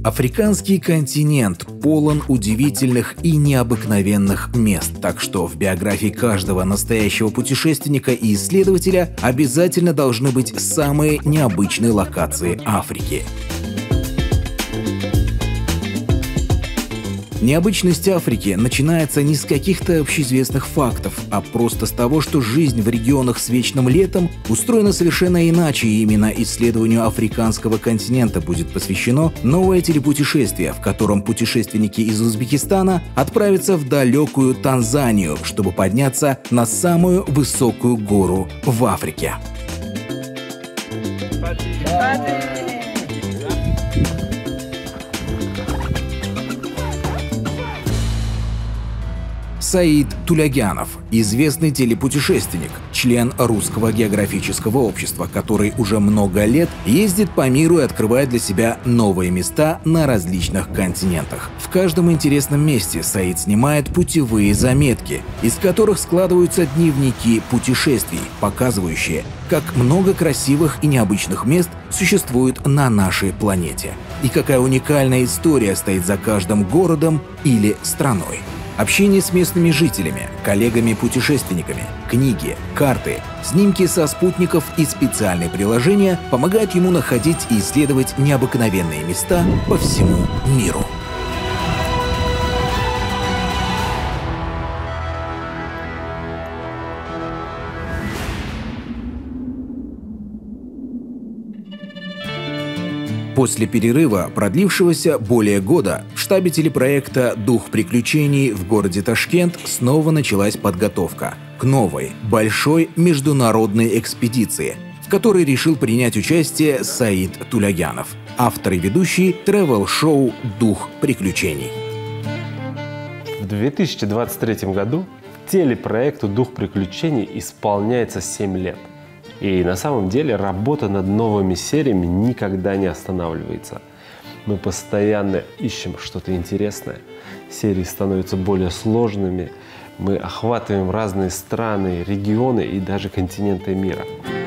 Африканский континент полон удивительных и необыкновенных мест, так что в биографии каждого настоящего путешественника и исследователя обязательно должны быть самые необычные локации Африки. Необычность Африки начинается не с каких-то общеизвестных фактов, а просто с того, что жизнь в регионах с вечным летом устроена совершенно иначе, и именно исследованию африканского континента будет посвящено новое телепутешествие, в котором путешественники из Узбекистана отправятся в далекую Танзанию, чтобы подняться на самую высокую гору в Африке. Саид Тулягянов – известный телепутешественник, член Русского географического общества, который уже много лет ездит по миру и открывает для себя новые места на различных континентах. В каждом интересном месте Саид снимает путевые заметки, из которых складываются дневники путешествий, показывающие, как много красивых и необычных мест существует на нашей планете, и какая уникальная история стоит за каждым городом или страной. Общение с местными жителями, коллегами-путешественниками, книги, карты, снимки со спутников и специальные приложения помогают ему находить и исследовать необыкновенные места по всему миру. После перерыва, продлившегося более года, в штабе телепроекта «Дух приключений» в городе Ташкент снова началась подготовка к новой, большой международной экспедиции, в которой решил принять участие Саид Тулягянов, автор и ведущий тревел-шоу «Дух приключений». В 2023 году телепроекту «Дух приключений» исполняется 7 лет. И на самом деле работа над новыми сериями никогда не останавливается. Мы постоянно ищем что-то интересное. Серии становятся более сложными. Мы охватываем разные страны, регионы и даже континенты мира.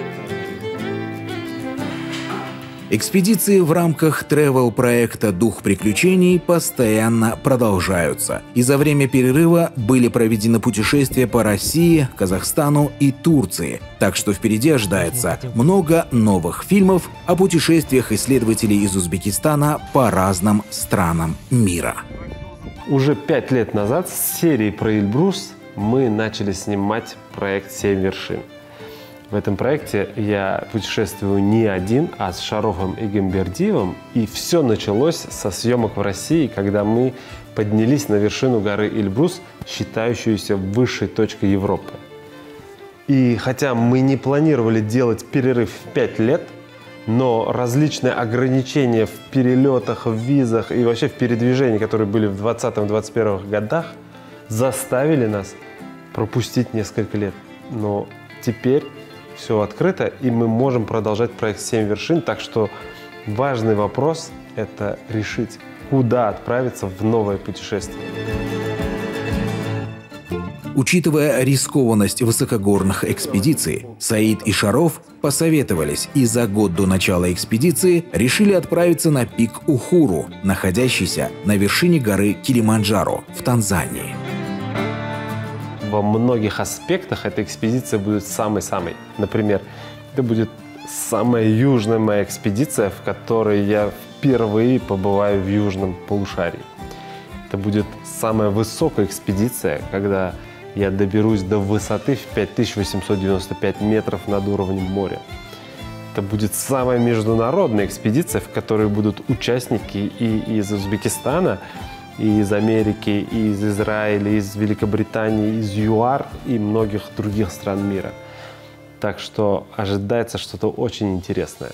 Экспедиции в рамках тревел-проекта «Дух приключений» постоянно продолжаются, и за время перерыва были проведены путешествия по России, Казахстану и Турции, так что впереди ожидается много новых фильмов о путешествиях исследователей из Узбекистана по разным странам мира. Уже 5 лет назад с серии про Эльбрус мы начали снимать проект «7 вершин». В этом проекте я путешествую не один, а с Шарофом Эгембердиевым. И все началось со съемок в России, когда мы поднялись на вершину горы Эльбрус, считающуюся высшей точкой Европы. И хотя мы не планировали делать перерыв в 5 лет, но различные ограничения в перелетах, в визах и вообще в передвижении, которые были в 2020-2021 годах, заставили нас пропустить несколько лет. Но теперь все открыто, и мы можем продолжать проект «7 вершин». Так что важный вопрос – это решить, куда отправиться в новое путешествие. Учитывая рискованность высокогорных экспедиций, Саид и Шароф посоветовались и за год до начала экспедиции решили отправиться на пик Ухуру, находящийся на вершине горы Килиманджаро в Танзании. Во многих аспектах эта экспедиция будет самой-самой. Например, это будет самая южная моя экспедиция, в которой я впервые побываю в южном полушарии. Это будет самая высокая экспедиция, когда я доберусь до высоты в 5895 метров над уровнем моря. Это будет самая международная экспедиция, в которой будут участники и из Узбекистана, и из Америки, и из Израиля, и из Великобритании, из ЮАР и многих других стран мира. Так что ожидается что-то очень интересное.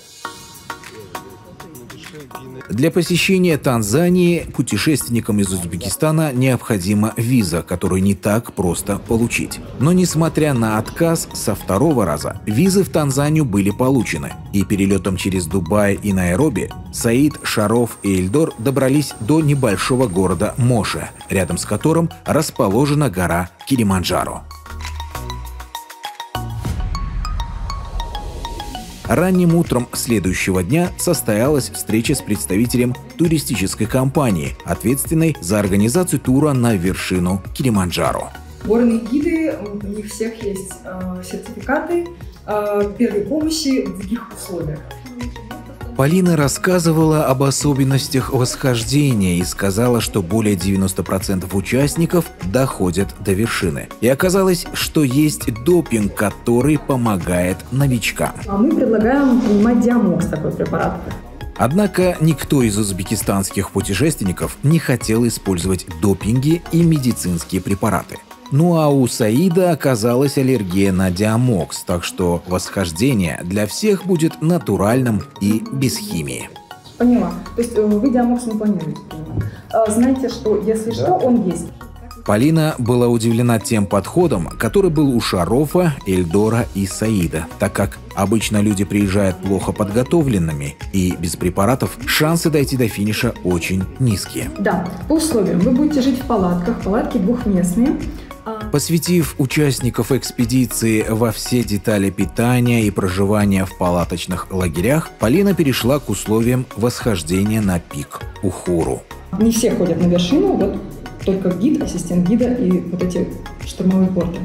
Для посещения Танзании путешественникам из Узбекистана необходима виза, которую не так просто получить. Но несмотря на отказ, со второго раза визы в Танзанию были получены, и перелетом через Дубай и Найроби Саид, Шароф и Эльдор добрались до небольшого города Моше, рядом с которым расположена гора Килиманджаро. Ранним утром следующего дня состоялась встреча с представителем туристической компании, ответственной за организацию тура на вершину Килиманджаро. Горные гиды, у них всех есть сертификаты первой помощи в других условиях. Полина рассказывала об особенностях восхождения и сказала, что более 90% участников доходят до вершины. И оказалось, что есть допинг, который помогает новичкам. Мы предлагаем принимать диамокс, такой препарат. Однако никто из узбекистанских путешественников не хотел использовать допинги и медицинские препараты. Ну а у Саида оказалась аллергия на диамокс, так что восхождение для всех будет натуральным и без химии. Поняла. То есть вы диамокс не планируете принимать. Знаете, что если что, он есть. Полина была удивлена тем подходом, который был у Шарофа, Эльдора и Саида, так как обычно люди приезжают плохо подготовленными, и без препаратов шансы дойти до финиша очень низкие. Да, по условиям. Вы будете жить в палатках, палатки двухместные. Посвятив участников экспедиции во все детали питания и проживания в палаточных лагерях, Полина перешла к условиям восхождения на пик Ухуру. Не все ходят на вершину, вот только гид, ассистент гида и вот эти штурмовые порты.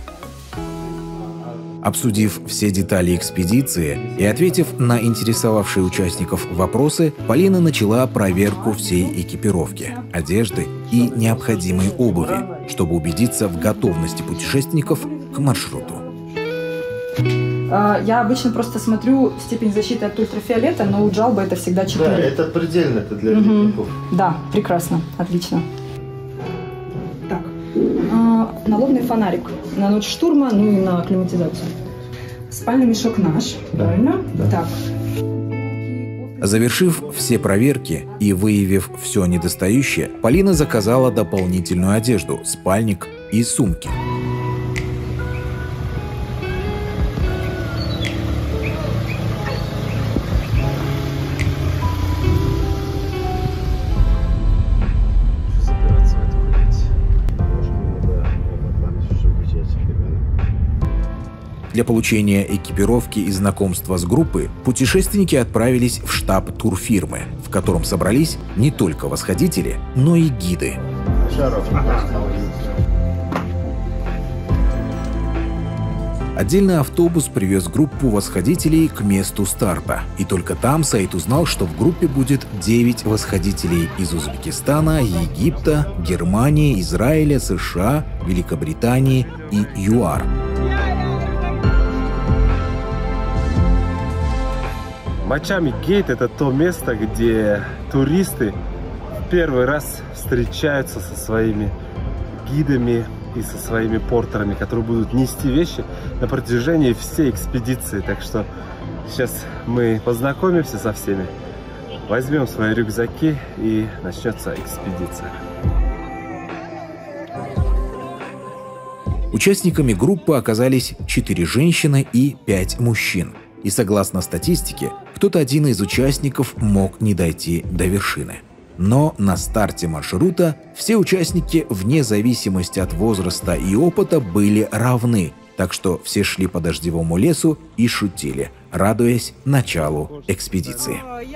Обсудив все детали экспедиции и ответив на интересовавшие участников вопросы, Полина начала проверку всей экипировки, одежды и необходимой обуви, чтобы убедиться в готовности путешественников к маршруту. Я обычно просто смотрю степень защиты от ультрафиолета, но у Джалба это всегда 4. Да, это предельно, это для летников. Да, прекрасно, отлично. Так, налобный фонарик на ночь штурма, ну и на акклиматизацию. Спальный мешок наш, правильно? Да. Так. Завершив все проверки и выявив все недостающее, Полина заказала дополнительную одежду, спальник и сумки. Для получения экипировки и знакомства с группой путешественники отправились в штаб турфирмы, в котором собрались не только восходители, но и гиды. Отдельный автобус привез группу восходителей к месту старта. И только там Саид узнал, что в группе будет 9 восходителей из Узбекистана, Египта, Германии, Израиля, США, Великобритании и ЮАР. Мачами Гейт – это то место, где туристы в первый раз встречаются со своими гидами и со своими портерами, которые будут нести вещи на протяжении всей экспедиции. Так что сейчас мы познакомимся со всеми, возьмем свои рюкзаки и начнется экспедиция. Участниками группы оказались 4 женщины и 5 мужчин. И согласно статистике, кто-то один из участников мог не дойти до вершины. Но на старте маршрута все участники, вне зависимости от возраста и опыта, были равны, так что все шли по дождевому лесу и шутили, радуясь началу экспедиции.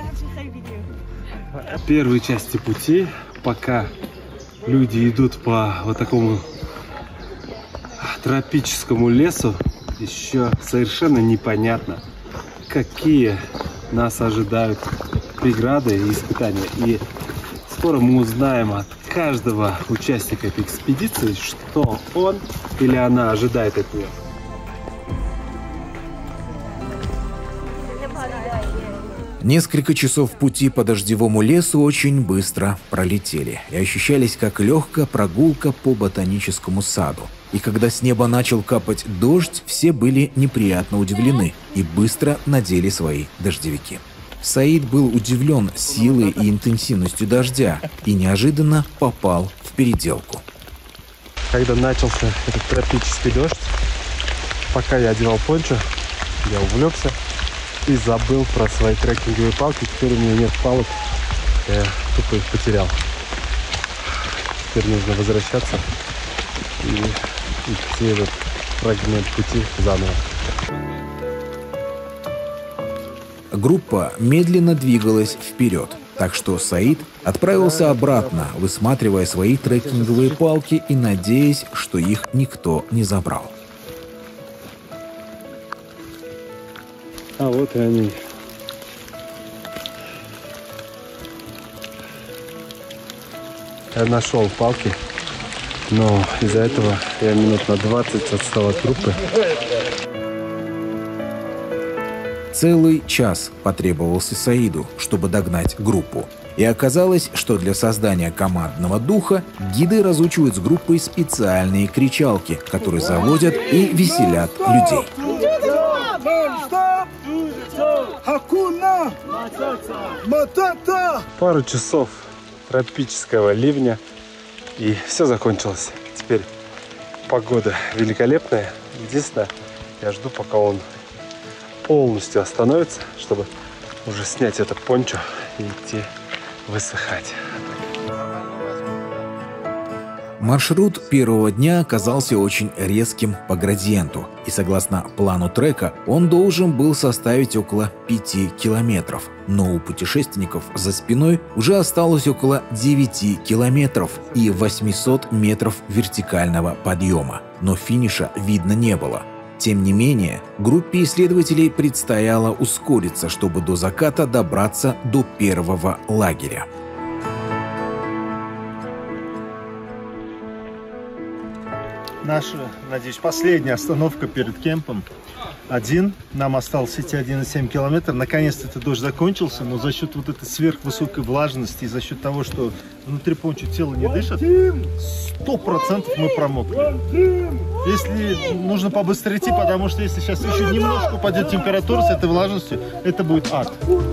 В первой части пути, пока люди идут по вот такому тропическому лесу, еще совершенно непонятно, какие нас ожидают преграды и испытания. И скоро мы узнаем от каждого участника этой экспедиции, что он или она ожидает от нее. Несколько часов пути по дождевому лесу очень быстро пролетели и ощущались как легкая прогулка по ботаническому саду. И когда с неба начал капать дождь, все были неприятно удивлены и быстро надели свои дождевики. Саид был удивлен силой и интенсивностью дождя и неожиданно попал в переделку. Когда начался этот тропический дождь, пока я одевал пончо, я увлекся и забыл про свои трекинговые палки. Теперь у меня нет палок, я тупо их потерял. Теперь нужно возвращаться и идти этот фрагмент пути заново. группа медленно двигалась вперед, так что Саид отправился обратно, высматривая свои треккинговые палки и надеясь, что их никто не забрал. А вот и они. Я нашел палки, но из-за этого я минут на 20 отстал от группы. Целый час потребовался Саиду, чтобы догнать группу. И оказалось, что для создания командного духа гиды разучивают с группой специальные кричалки, которые заводят и веселят людей. Пару часов тропического ливня, и все закончилось. Теперь погода великолепная. Единственное, я жду, пока он полностью остановится, чтобы уже снять это пончо и идти высыхать. Маршрут первого дня оказался очень резким по градиенту, и согласно плану трека он должен был составить около 5 километров. Но у путешественников за спиной уже осталось около 9 километров и 800 метров вертикального подъема, но финиша видно не было. Тем не менее, группе исследователей предстояло ускориться, чтобы до заката добраться до первого лагеря. Наша, надеюсь, последняя остановка перед кемпом. Нам осталось идти 1,7 километра. Наконец-то этот дождь закончился, но за счет вот этой сверхвысокой влажности и за счет того, что внутри пончо тело не дышит, 100% мы промокли. Если нужно побыстрее идти, потому что если сейчас еще немножко упадет температура с этой влажностью, это будет ад.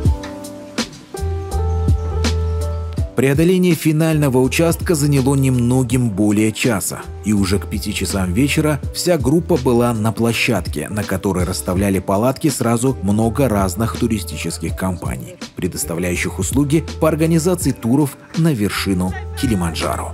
Преодоление финального участка заняло немногим более часа, и уже к 5 часам вечера вся группа была на площадке, на которой расставляли палатки сразу много разных туристических компаний, предоставляющих услуги по организации туров на вершину Килиманджаро.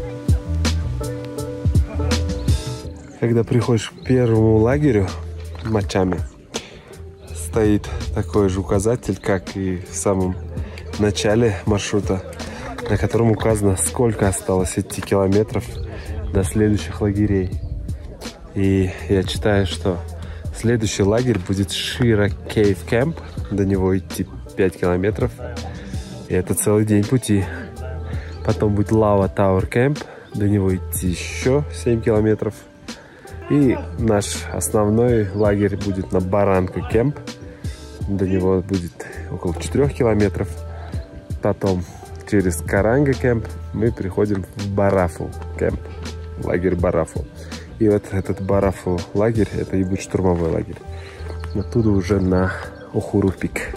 Когда приходишь к первому лагерю Мачами, стоит такой же указатель, как и в самом начале маршрута, на котором указано, сколько осталось идти километров до следующих лагерей. И я читаю, что следующий лагерь будет Шира Кейв Кэмп, до него идти 5 километров, и это целый день пути. Потом будет Лава Тауэр Кэмп, до него идти еще 7 километров. И наш основной лагерь будет на Баранка Кэмп, до него будет около 4 километров. Потом через Каранга Кэмп мы приходим в Барафу Кэмп, лагерь Барафу. И вот этот Барафу лагерь, это и будет штурмовой лагерь. Оттуда уже на Ухуру-Пик.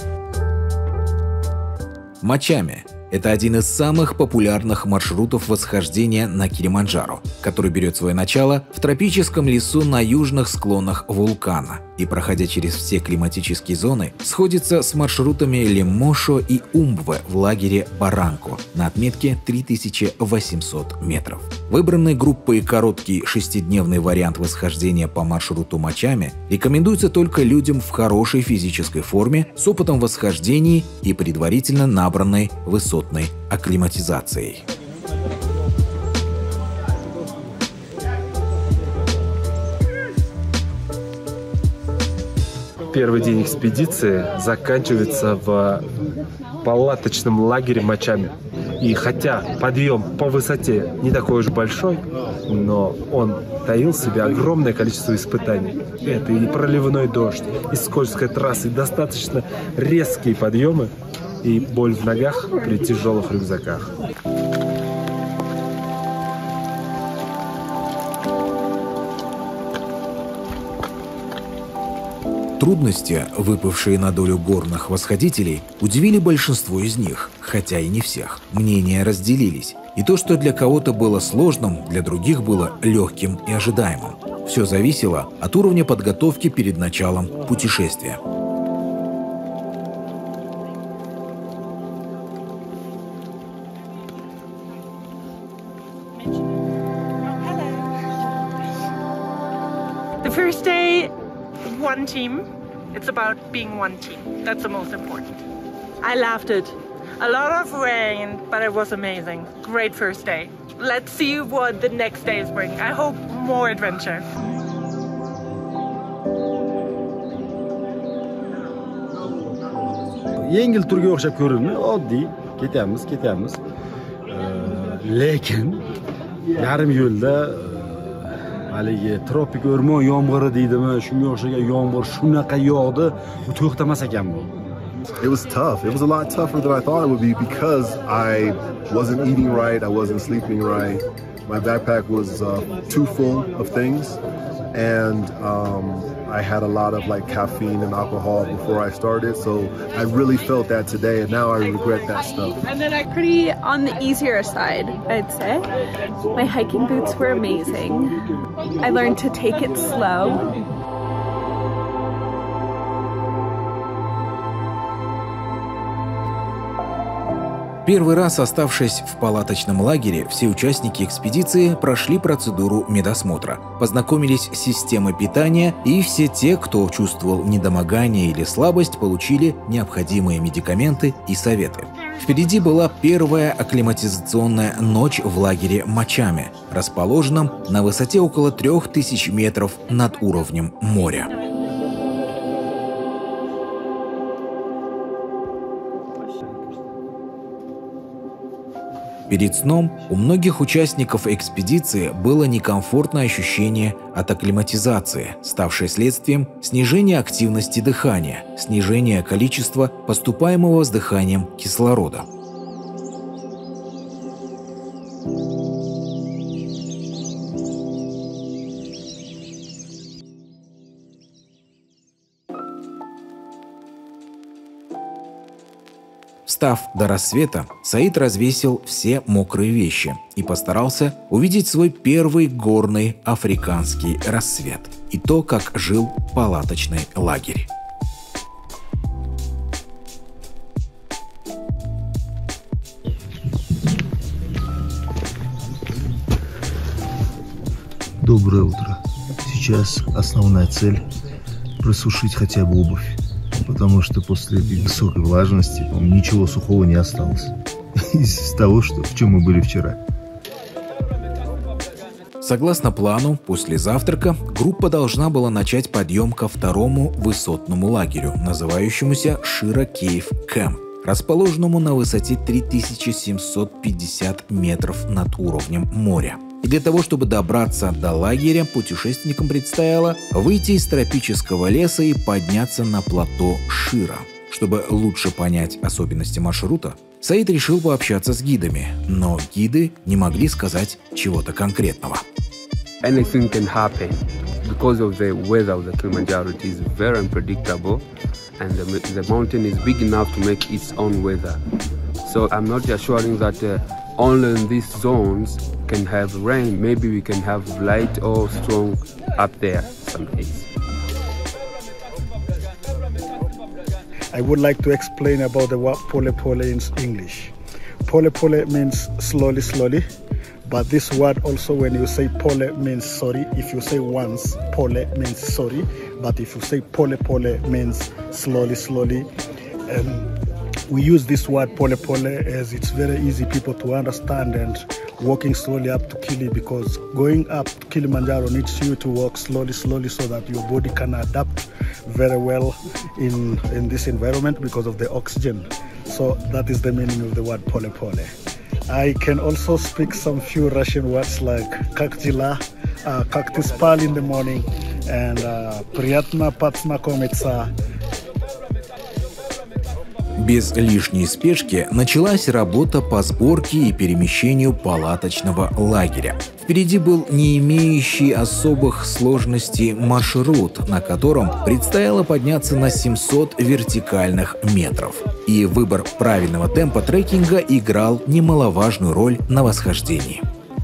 Мачами – это один из самых популярных маршрутов восхождения на Килиманджаро, который берет свое начало в тропическом лесу на южных склонах вулкана и, проходя через все климатические зоны, сходится с маршрутами Лимошо и Умбве в лагере Баранко на отметке 3800 метров. Выбранный группой короткий 6-дневный вариант восхождения по маршруту Мачами рекомендуется только людям в хорошей физической форме, с опытом восхождений и предварительно набранной высотной акклиматизацией. Первый день экспедиции заканчивается в палаточном лагере Мачами. И хотя подъем по высоте не такой уж большой, но он таил в себе огромное количество испытаний. Это и проливной дождь, и скользкая трасса, и достаточно резкие подъемы, и боль в ногах при тяжелых рюкзаках. Трудности, выпавшие на долю горных восходителей, удивили большинство из них, хотя и не всех. Мнения разделились. И то, что для кого-то было сложным, для других было легким и ожидаемым. Все зависело от уровня подготовки перед началом путешествия. The first day, one team It's about being one team. That's the most important. I loved it. A lot of rain, but it was amazing. Great first day. Let's see what the next days bring. I hope more adventure. Yengil turga o'xshab ko'rinadi, oddiy ketamiz. Lekin yarim yo'lda haligi tropik o'rmon yomg'iri deydimi, shunga o'xshagan yomg'ir shunaqa yog'di, bu to'xtamas ekan bu. It was tough. It was a lot tougher than I thought it would be because I wasn't eating right, I wasn't sleeping right. My backpack was too full of things, and I had a lot of like caffeine and alcohol before I started, so I really felt that today, and now I regret that stuff. Pretty on the easier side, I'd say. My hiking boots were amazing. I learned to take it slow. Первый раз, оставшись в палаточном лагере, все участники экспедиции прошли процедуру медосмотра, познакомились с системой питания, и все те, кто чувствовал недомогание или слабость, получили необходимые медикаменты и советы. Впереди была первая акклиматизационная ночь в лагере Мачаме, расположенном на высоте около 3000 метров над уровнем моря. Перед сном у многих участников экспедиции было некомфортное ощущение от акклиматизации, ставшее следствием снижения активности дыхания, снижения количества поступаемого с дыханием кислорода. Встав до рассвета, Саид развесил все мокрые вещи и постарался увидеть свой первый горный африканский рассвет и то, как жил палаточный лагерь. Доброе утро. Сейчас основная цель – просушить хотя бы обувь. Потому что после этой высокой влажности ничего сухого не осталось из того, в чем мы были вчера. Согласно плану, после завтрака группа должна была начать подъем ко второму высотному лагерю, называющемуся Шира Кейв Кэмп, расположенному на высоте 3750 метров над уровнем моря. И для того, чтобы добраться до лагеря, путешественникам предстояло выйти из тропического леса и подняться на плато Шира. Чтобы лучше понять особенности маршрута, Саид решил пообщаться с гидами, но гиды не могли сказать чего-то конкретного. Anything can happen because of the weather of the Kilimanjaro. It is very unpredictable, and the mountain is big enough to make its own weather. So I'm not assuring that only in these zones can have rain. Maybe we can have light or strong up there some days. I would like to explain about the word pole pole in English. Pole pole means slowly, slowly. But this word also, when you say pole, means sorry. If you say once, pole means sorry. But if you say pole pole, means slowly, slowly. We use this word pole pole as it's very easy people to understand, and walking slowly up to Kili, because going up to Kilimanjaro needs you to walk slowly, slowly, so that your body can adapt very well in this environment because of the oxygen. So that is the meaning of the word pole pole. I can also speak some few Russian words like kaktila, cactus pal in the morning, and приятно познакомиться. Без лишней спешки началась работа по сборке и перемещению палаточного лагеря. Впереди был не имеющий особых сложностей маршрут, на котором предстояло подняться на 700 вертикальных метров. И выбор правильного темпа трекинга играл немаловажную роль на восхождении.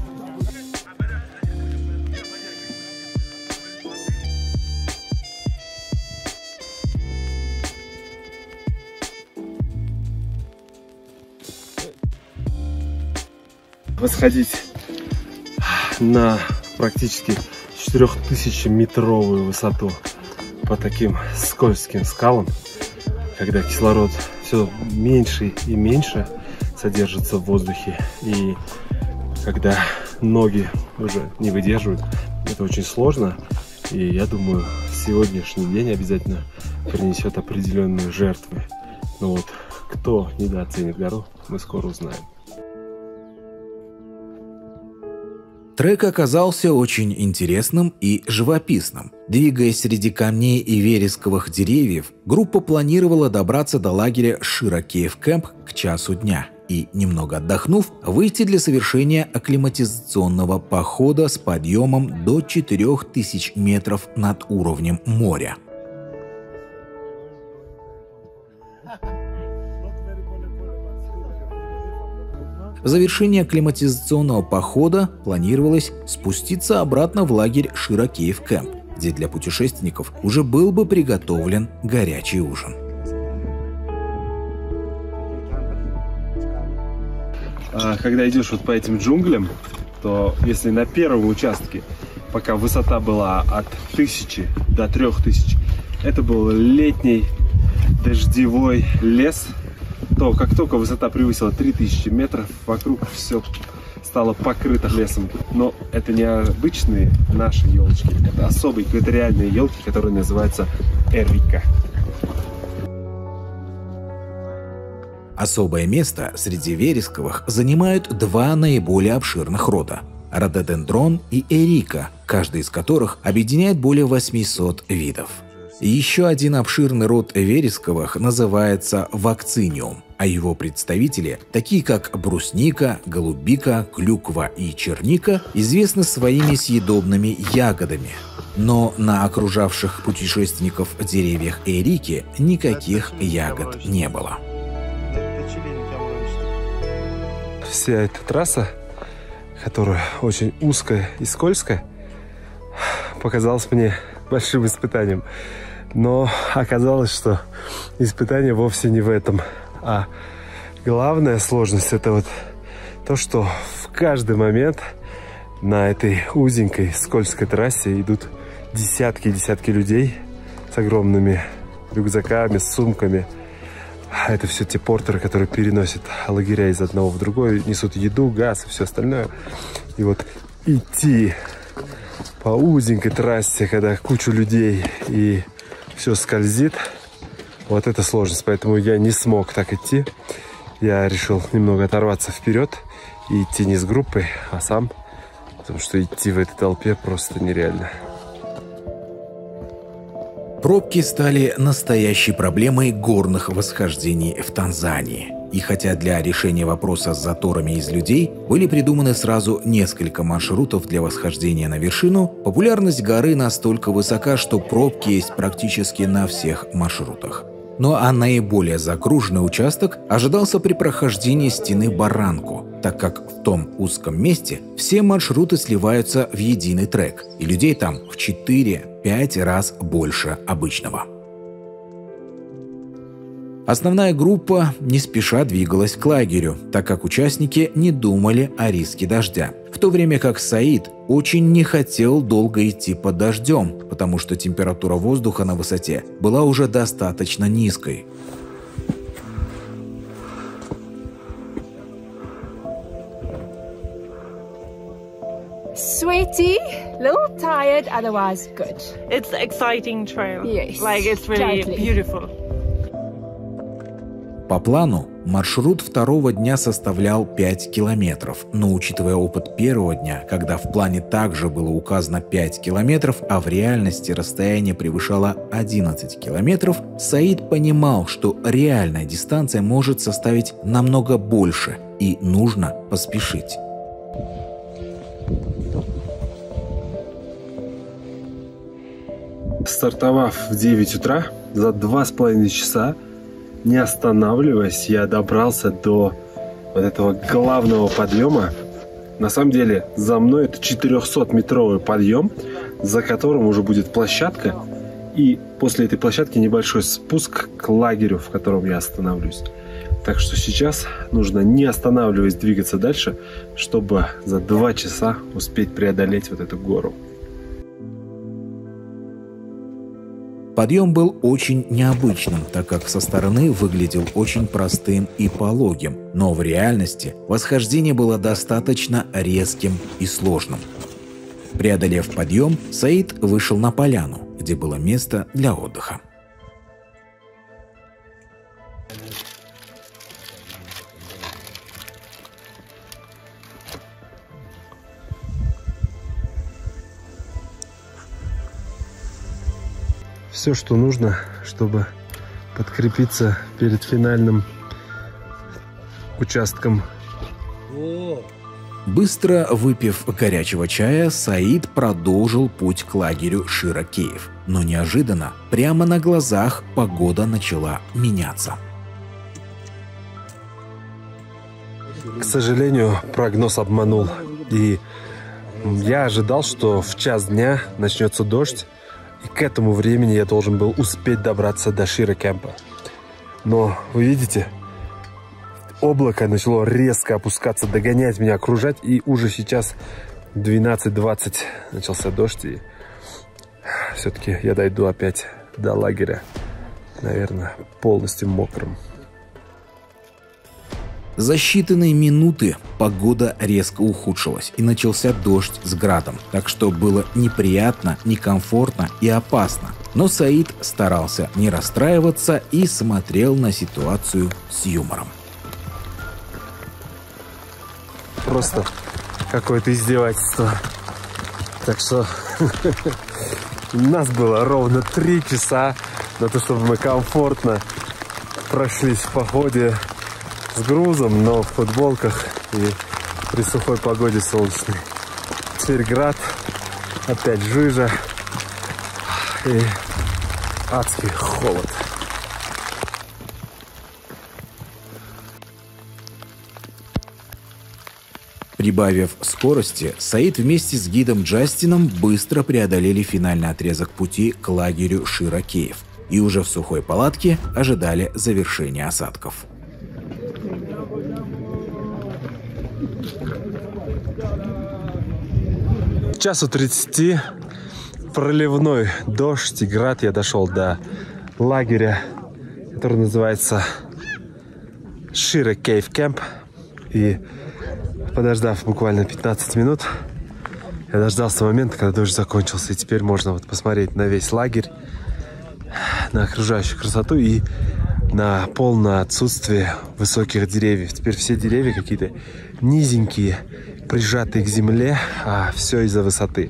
Восходить на практически 4000-метровую высоту по таким скользким скалам, когда кислород все меньше и меньше содержится в воздухе, и когда ноги уже не выдерживают, это очень сложно. И я думаю, сегодняшний день обязательно принесет определенные жертвы. Но вот кто недооценит гору, мы скоро узнаем. Трек оказался очень интересным и живописным. Двигаясь среди камней и вересковых деревьев, группа планировала добраться до лагеря Shira Cave Camp к часу дня и, немного отдохнув, выйти для совершения акклиматизационного похода с подъемом до 4000 метров над уровнем моря. В завершении акклиматизационного похода планировалось спуститься обратно в лагерь Shira Cave Camp, где для путешественников уже был бы приготовлен горячий ужин. Когда идешь вот по этим джунглям, то если на первом участке, пока высота была от 1000 до 3000, это был летний дождевой лес, то как только высота превысила 3000 метров, вокруг все стало покрыто лесом. Но это не обычные наши елочки, это особые экваториальные елки, которые называются эрика. Особое место среди вересковых занимают два наиболее обширных рода – рододендрон и эрика, каждый из которых объединяет более 800 видов. Еще один обширный род вересковых называется вакциниум, а его представители, такие как брусника, голубика, клюква и черника, известны своими съедобными ягодами. Но на окружавших путешественников деревьях эрики никаких ягод не было. Вся эта трасса, которая очень узкая и скользкая, показалась мне большим испытанием. Но оказалось, что испытание вовсе не в этом. А главная сложность — это вот то, что в каждый момент на этой узенькой скользкой трассе идут десятки людей с огромными рюкзаками, с сумками. Это все те портеры, которые переносят лагеря из одного в другой, несут еду, газ и все остальное. И вот идти по узенькой трассе, когда кучу людей и все скользит, вот это сложность. Поэтому я не смог так идти. Я решил немного оторваться вперед и идти не с группой, а сам, потому что идти в этой толпе просто нереально. Пробки стали настоящей проблемой горных восхождений в Танзании. И хотя для решения вопроса с заторами из людей были придуманы сразу несколько маршрутов для восхождения на вершину, популярность горы настолько высока, что пробки есть практически на всех маршрутах. Ну а наиболее загруженный участок ожидался при прохождении стены Барранку, так как в том узком месте все маршруты сливаются в единый трек, и людей там в 4-5 раз больше обычного. Основная группа не спеша двигалась к лагерю, так как участники не думали о риске дождя, в то время как Саид очень не хотел долго идти под дождем, потому что температура воздуха на высоте была уже достаточно низкой. Sweetie, little tired, otherwise good. It's an exciting trail. Yes, like it's really beautiful. По плану, маршрут второго дня составлял 5 километров, но учитывая опыт первого дня, когда в плане также было указано 5 километров, а в реальности расстояние превышало 11 километров, Саид понимал, что реальная дистанция может составить намного больше и нужно поспешить. Стартовав в 9 утра, за 2,5 часа, не останавливаясь, я добрался до вот этого главного подъема. На самом деле, за мной это 400-метровый подъем, за которым уже будет площадка. И после этой площадки небольшой спуск к лагерю, в котором я остановлюсь. Так что сейчас нужно, не останавливаясь, двигаться дальше, чтобы за 2 часа успеть преодолеть вот эту гору. Подъем был очень необычным, так как со стороны выглядел очень простым и пологим, но в реальности восхождение было достаточно резким и сложным. Преодолев подъем, Саид вышел на поляну, где было место для отдыха. Все, что нужно, чтобы подкрепиться перед финальным участком. Быстро выпив горячего чая, Саид продолжил путь к лагерю Шира-Кейв. Но неожиданно, прямо на глазах, погода начала меняться. К сожалению, прогноз обманул. И я ожидал, что в час дня начнется дождь. И к этому времени я должен был успеть добраться до Шира-Кемпа. Но, вы видите, облако начало резко опускаться, догонять меня, окружать. И уже сейчас 12:20 начался дождь. И все-таки я дойду опять до лагеря, наверное, полностью мокрым. За считанные минуты погода резко ухудшилась и начался дождь с градом, так что было неприятно, некомфортно и опасно. Но Саид старался не расстраиваться и смотрел на ситуацию с юмором. Просто какое-то издевательство. Так что у нас было ровно 3 часа на то, чтобы мы комфортно прошлись в походе с грузом, но в футболках и при сухой погоде солнечной. Теперь град, опять жижа и адский холод. Прибавив скорости, Саид вместе с гидом Джастином быстро преодолели финальный отрезок пути к лагерю Шира-Кейв и уже в сухой палатке ожидали завершения осадков. К 1:30 проливной дождь и град, я дошел до лагеря, который называется Шира-Кейв Кэмп. И подождав буквально 15 минут, я дождался момента, когда дождь закончился. И теперь можно вот посмотреть на весь лагерь, на окружающую красоту и на полное отсутствие высоких деревьев. Теперь все деревья какие-то низенькие, прижатые к земле, а все из-за высоты.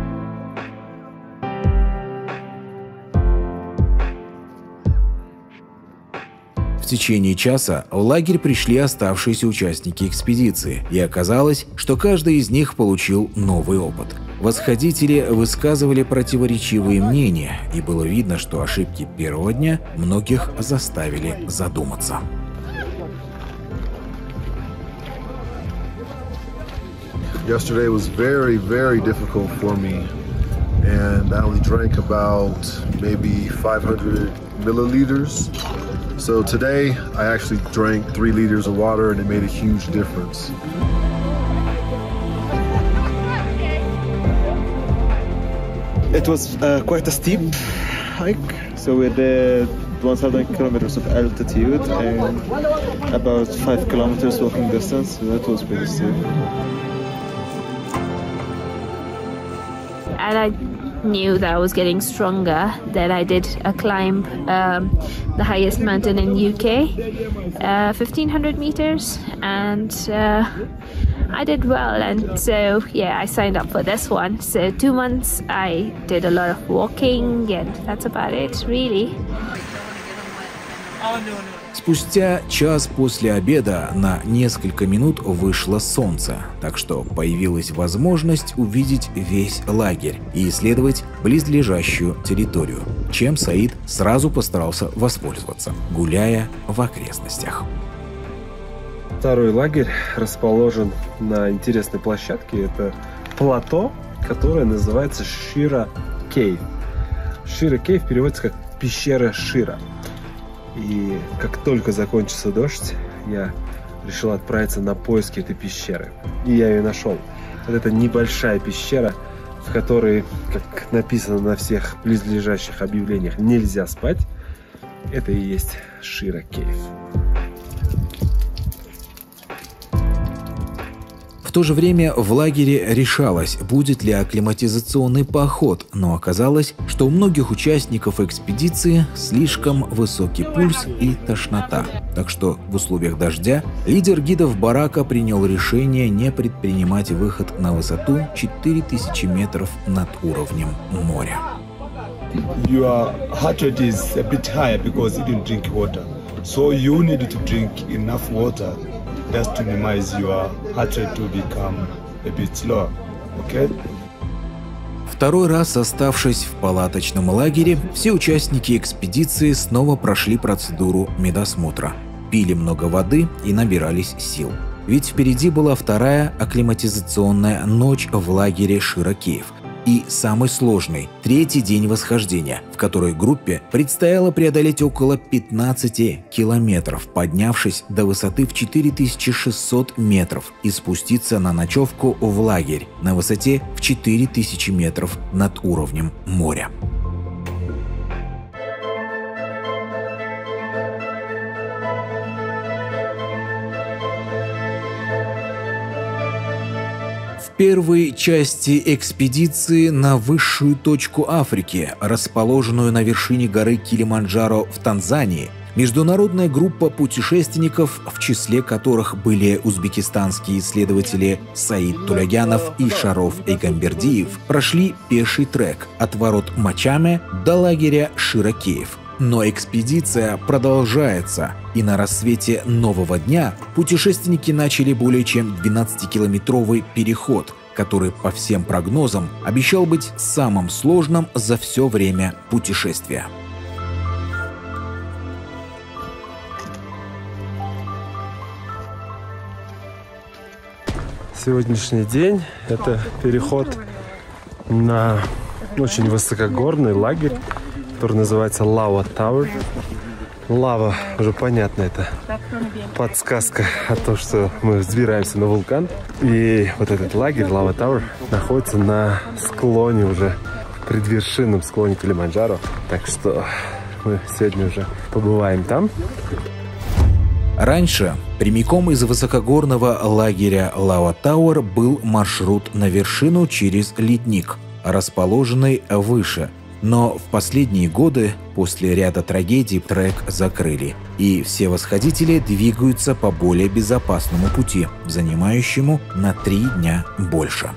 В течение часа в лагерь пришли оставшиеся участники экспедиции, и оказалось, что каждый из них получил новый опыт. Восходители высказывали противоречивые мнения, и было видно, что ошибки первого дня многих заставили задуматься. Yesterday was very, very difficult for me, and I only drank about maybe 500 milliliters. So today I actually drank 3 liters of water, and it made a huge difference. It was quite a steep hike, so we did 1,000 kilometers of altitude and about 5 kilometers walking distance, so that was pretty steep. And I knew that I was getting stronger. Then I did a climb, the highest mountain in UK, 1,500 meters, and I did well. And so yeah, I signed up for this one. So 2 months I did a lot of walking, and that's about it, really. Спустя час после обеда на несколько минут вышло солнце, так что появилась возможность увидеть весь лагерь и исследовать близлежащую территорию, чем Саид сразу постарался воспользоваться, гуляя в окрестностях. Второй лагерь расположен на интересной площадке. Это плато, которое называется Шира-Кейв. Шира-Кейв переводится как «пещера Шира». И как только закончился дождь, я решил отправиться на поиски этой пещеры. И я ее нашел. Вот это небольшая пещера в которой, как написано на всех близлежащих объявлениях, нельзя спать, это и есть Shira Cave. В то же время в лагере решалось, будет ли акклиматизационный поход, но оказалось, что у многих участников экспедиции слишком высокий пульс и тошнота. Так что в условиях дождя лидер гидов барака принял решение не предпринимать выход на высоту 4000 метров над уровнем моря. Your heart rate is a bit higher because you didn't drink water. So you need to drink enough water just to minimize your heart rate to become a bit slower. Okay? Второй раз, оставшись в палаточном лагере, все участники экспедиции снова прошли процедуру медосмотра. Пили много воды и набирались сил. Ведь впереди была вторая акклиматизационная ночь в лагере Shira Cave. И самый сложный, третий день восхождения, в который группе предстояло преодолеть около 15 километров, поднявшись до высоты в 4600 метров и спуститься на ночевку в лагерь на высоте в 4000 метров над уровнем моря. В первой части экспедиции на высшую точку Африки, расположенную на вершине горы Килиманджаро в Танзании, международная группа путешественников, в числе которых были узбекистанские исследователи Саид Тулягянов и Шароф Эйгамбердиев, прошли пеший трек от ворот Мачаме до лагеря Shira Cave. Но экспедиция продолжается, и на рассвете нового дня путешественники начали более чем 12-километровый переход, который, по всем прогнозам, обещал быть самым сложным за все время путешествия. Сегодняшний день – это переход на очень высокогорный лагерь, который называется Lava Tower. Лава, уже понятно, это подсказка о том, что мы взбираемся на вулкан. И вот этот лагерь Lava Tower находится на склоне, уже в предвершинном склоне Килиманджаро. Так что мы сегодня уже побываем там. Раньше прямиком из высокогорного лагеря Lava Tower был маршрут на вершину через ледник, расположенный выше. Но в последние годы, после ряда трагедий, трек закрыли, и все восходители двигаются по более безопасному пути, занимающему на 3 дня больше.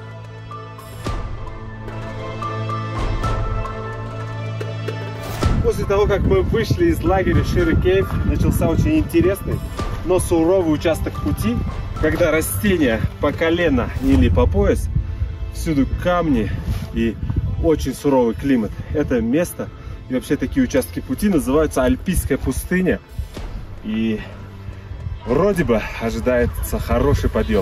После того, как мы вышли из лагеря Shira Cave, начался очень интересный, но суровый участок пути, когда растения по колено или по пояс, всюду камни и очень суровый климат. Это место и вообще такие участки пути называются Альпийская пустыня. И вроде бы ожидается хороший подъем.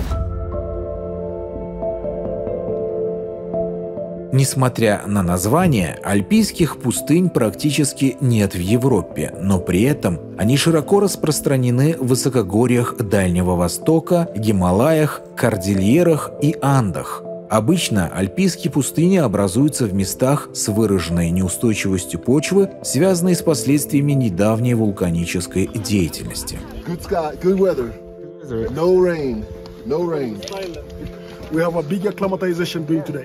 Несмотря на название, альпийских пустынь практически нет в Европе, но при этом они широко распространены в высокогорьях Дальнего Востока, Гималаях, Кордильерах и Андах. Обычно альпийские пустыни образуются в местах с выраженной неустойчивостью почвы, связанной с последствиями недавней вулканической деятельности. Good sky, good weather. No rain, no rain. We have a big acclimatization doing today.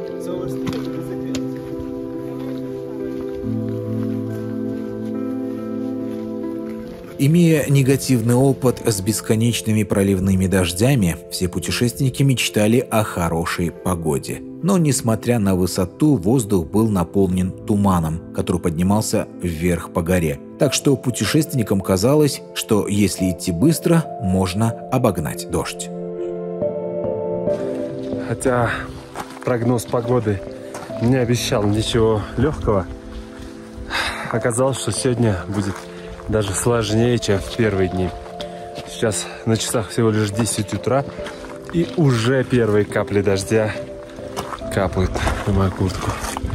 Имея негативный опыт с бесконечными проливными дождями, все путешественники мечтали о хорошей погоде. Но, несмотря на высоту, воздух был наполнен туманом, который поднимался вверх по горе. Так что путешественникам казалось, что если идти быстро, можно обогнать дождь. Хотя прогноз погоды не обещал ничего легкого, оказалось, что сегодня будет даже сложнее, чем в первые дни. Сейчас на часах всего лишь 10 утра, и уже первые капли дождя капают на мою куртку.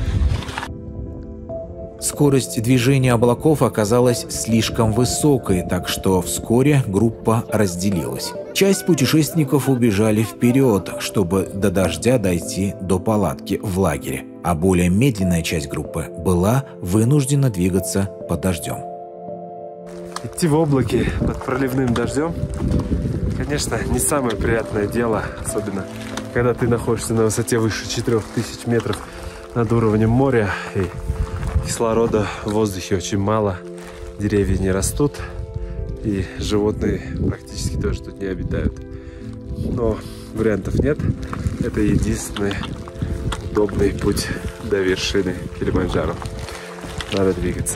Скорость движения облаков оказалась слишком высокой, так что вскоре группа разделилась. Часть путешественников убежали вперед, чтобы до дождя дойти до палатки в лагере, а более медленная часть группы была вынуждена двигаться под дождем. Идти в облаке под проливным дождем, конечно, не самое приятное дело, особенно когда ты находишься на высоте выше 4000 метров над уровнем моря, и кислорода в воздухе очень мало, деревья не растут, и животные практически тоже тут не обитают. Но вариантов нет, это единственный удобный путь до вершины Килиманджаро. Надо двигаться.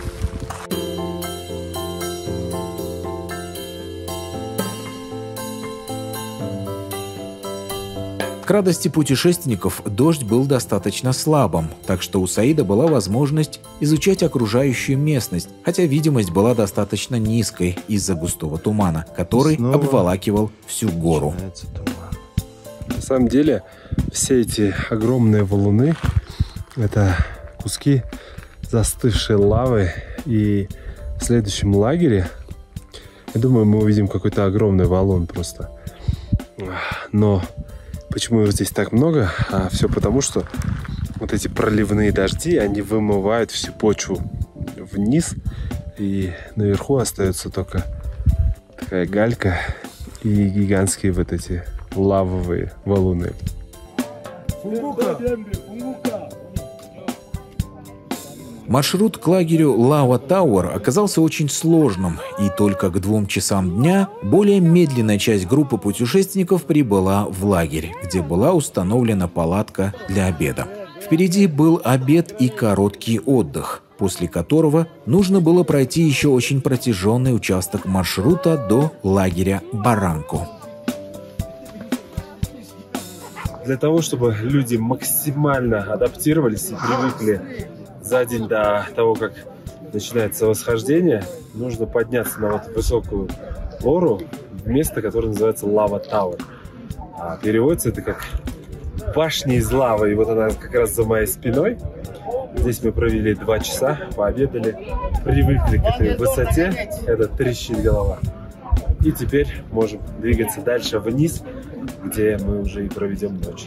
К радости путешественников дождь был достаточно слабым, так что у Саида была возможность изучать окружающую местность, хотя видимость была достаточно низкой из-за густого тумана, который обволакивал всю гору. На самом деле, все эти огромные валуны – это куски застывшей лавы, и в следующем лагере, я думаю, мы увидим какой-то огромный валун просто. Но почему их здесь так много? А все потому, что вот эти проливные дожди, они вымывают всю почву вниз, и наверху остается только такая галька и гигантские вот эти лавовые валуны. Маршрут к лагерю Лава Тауэр оказался очень сложным, и только к 2 часам дня более медленная часть группы путешественников прибыла в лагерь, где была установлена палатка для обеда. Впереди был обед и короткий отдых, после которого нужно было пройти еще очень протяженный участок маршрута до лагеря Баранко. Для того, чтобы люди максимально адаптировались и привыкли за день до того, как начинается восхождение, нужно подняться на вот высокую гору в место, которое называется Лава Тауэр. А переводится это как башня из лавы, и вот она как раз за моей спиной. Здесь мы провели 2 часа, пообедали, привыкли к этой высоте, это трещит голова. И теперь можем двигаться дальше вниз, где мы уже и проведем ночь.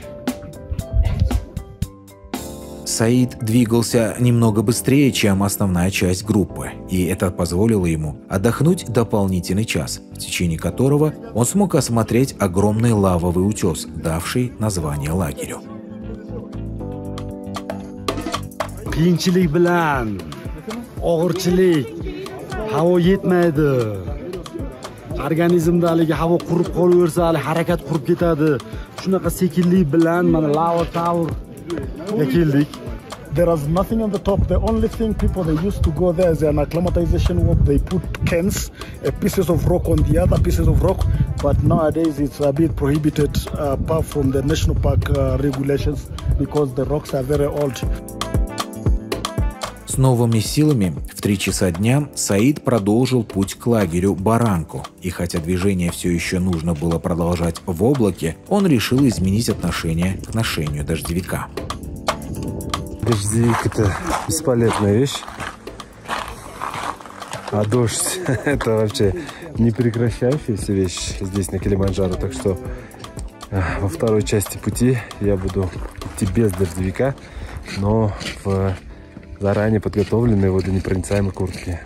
Саид двигался немного быстрее, чем основная часть группы, и это позволило ему отдохнуть дополнительный час, в течение которого он смог осмотреть огромный лавовый утес, давший название лагерю. Qiyinchilik bilan, og'irchilik, havo yetmaydi. Organizmda haligi havo qurib qolaversa, hali harakat qurib ketadi. Shunaqa sekinlik bilan mana Lava Towerga keldik. There is nothing on the top. The only thing people they used to go there is an acclimatization work. They put cans, pieces of rock on the other pieces of rock. But nowadays it's a bit prohibited apart from the national park regulations because the rocks are very old. С новыми силами в 3 часа дня Саид продолжил путь к лагерю Баранко, и хотя движение все еще нужно было продолжать в облаке, он решил изменить отношение к ношению дождевика. Дождевик – это бесполезная вещь, а дождь – это вообще не прекращающаяся вещь здесь на Килиманджаро, так что во второй части пути я буду идти без дождевика, но в заранее подготовленной водонепроницаемой куртке.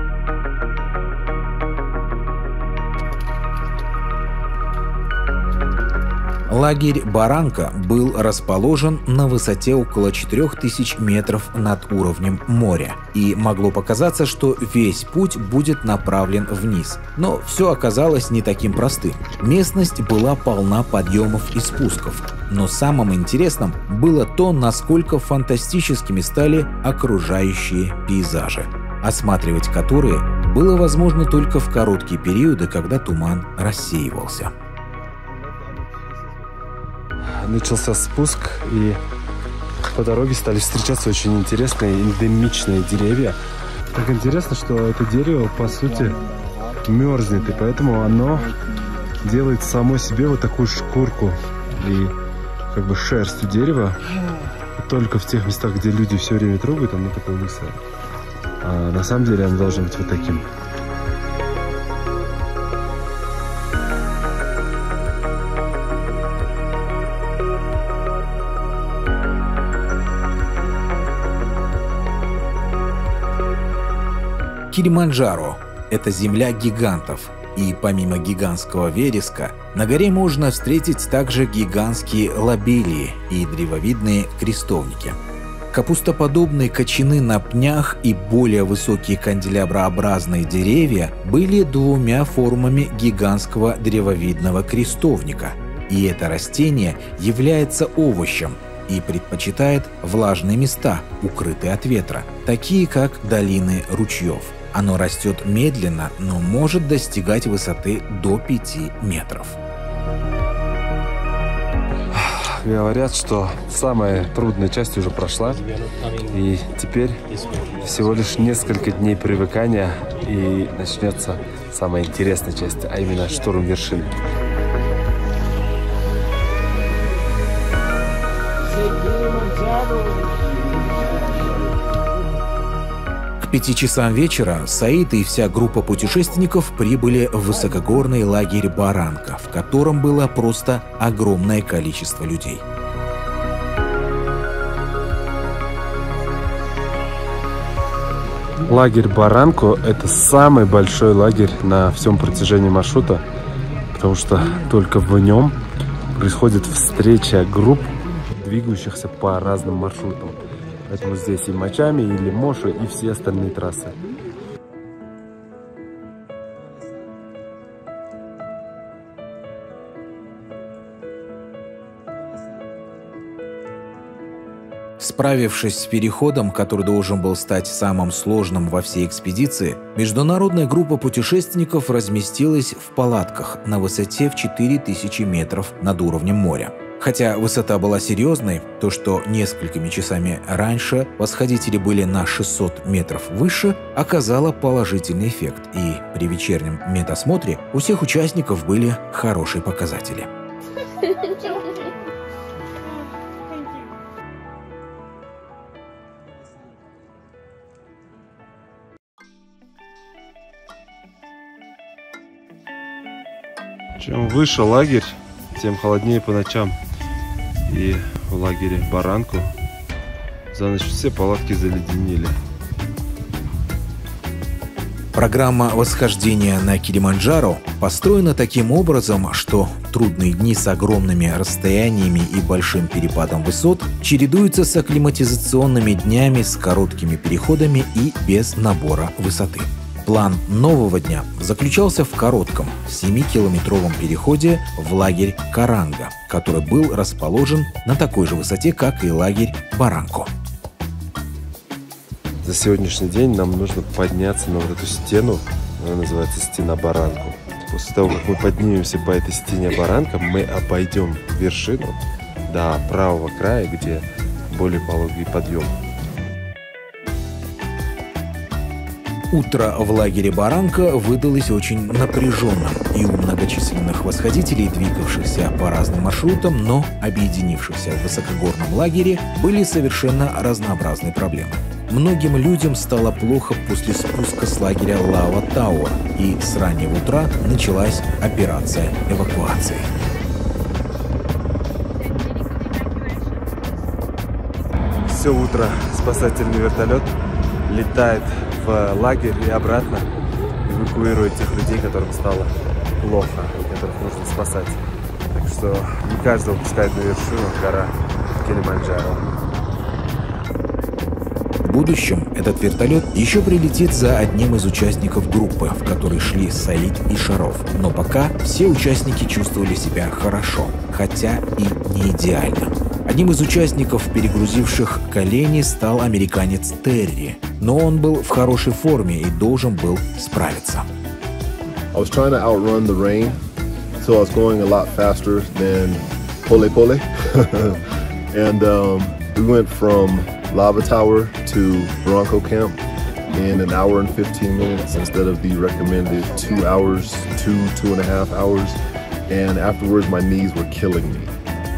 Лагерь Баранко был расположен на высоте около 4000 метров над уровнем моря, и могло показаться, что весь путь будет направлен вниз. Но все оказалось не таким простым. Местность была полна подъемов и спусков. Но самым интересным было то, насколько фантастическими стали окружающие пейзажи, осматривать которые было возможно только в короткие периоды, когда туман рассеивался. Начался спуск, и по дороге стали встречаться очень интересные эндемичные деревья. Так интересно, что это дерево, по сути, мерзнет, и поэтому оно делает само себе вот такую шкурку и как бы шерсть у дерева. И только в тех местах, где люди все время трогают, оно такое лысое. А на самом деле оно должно быть вот таким. Килиманджаро – это земля гигантов, и помимо гигантского вереска, на горе можно встретить также гигантские лобелии и древовидные крестовники. Капустоподобные кочаны на пнях и более высокие канделяброобразные деревья были двумя формами гигантского древовидного крестовника, и это растение является овощем и предпочитает влажные места, укрытые от ветра, такие как долины ручьев. Оно растет медленно, но может достигать высоты до 5 метров. Говорят, что самая трудная часть уже прошла, и теперь всего лишь несколько дней привыкания, и начнется самая интересная часть, а именно штурм вершины. К 5 часам вечера Саид и вся группа путешественников прибыли в высокогорный лагерь Баранка, в котором было просто огромное количество людей. Лагерь Баранко – это самый большой лагерь на всем протяжении маршрута, потому что только в нем происходит встреча групп, двигающихся по разным маршрутам. Поэтому здесь и Мачами, и Лимоша, и все остальные трассы. Справившись с переходом, который должен был стать самым сложным во всей экспедиции, международная группа путешественников разместилась в палатках на высоте в 4000 метров над уровнем моря. Хотя высота была серьезной, то, что несколькими часами раньше восходители были на 600 метров выше, оказало положительный эффект, и при вечернем медосмотре у всех участников были хорошие показатели. Чем выше лагерь, тем холоднее по ночам. И в лагере Баранку за ночь все палатки заледенели. Программа восхождения на Килиманджаро построена таким образом, что трудные дни с огромными расстояниями и большим перепадом высот чередуются с акклиматизационными днями с короткими переходами и без набора высоты. План нового дня заключался в коротком 7-километровом переходе в лагерь Каранга, который был расположен на такой же высоте, как и лагерь Баранко. За сегодняшний день нам нужно подняться на вот эту стену, она называется стена Баранко. После того, как мы поднимемся по этой стене Баранко, мы обойдем вершину до правого края, где более пологий подъем. Утро в лагере Баранко выдалось очень напряженным, и у многочисленных восходителей, двигавшихся по разным маршрутам, но объединившихся в высокогорном лагере, были совершенно разнообразные проблемы. Многим людям стало плохо после спуска с лагеря Лава Тауэр, и с раннего утра началась операция эвакуации. Все утро спасательный вертолет летает в лагерь и обратно, эвакуирует тех людей, которым стало плохо, и которых нужно спасать. Так что не каждого пускают на вершину гора Килиманджаро. В будущем этот вертолет еще прилетит за одним из участников группы, в которой шли Саид и Шаров. Но пока все участники чувствовали себя хорошо, хотя и не идеально. Одним из участников, перегрузивших колени, стал американец Терри. Но он был в хорошей форме и должен был справиться. I was trying to outrun the rain, so I was going a lot faster than Pole Pole. And we went from Lava Tower to Barranco Camp in an hour and 15 minutes instead of the recommended 2 hours, 2.5 hours. And afterwards, my knees were killing me.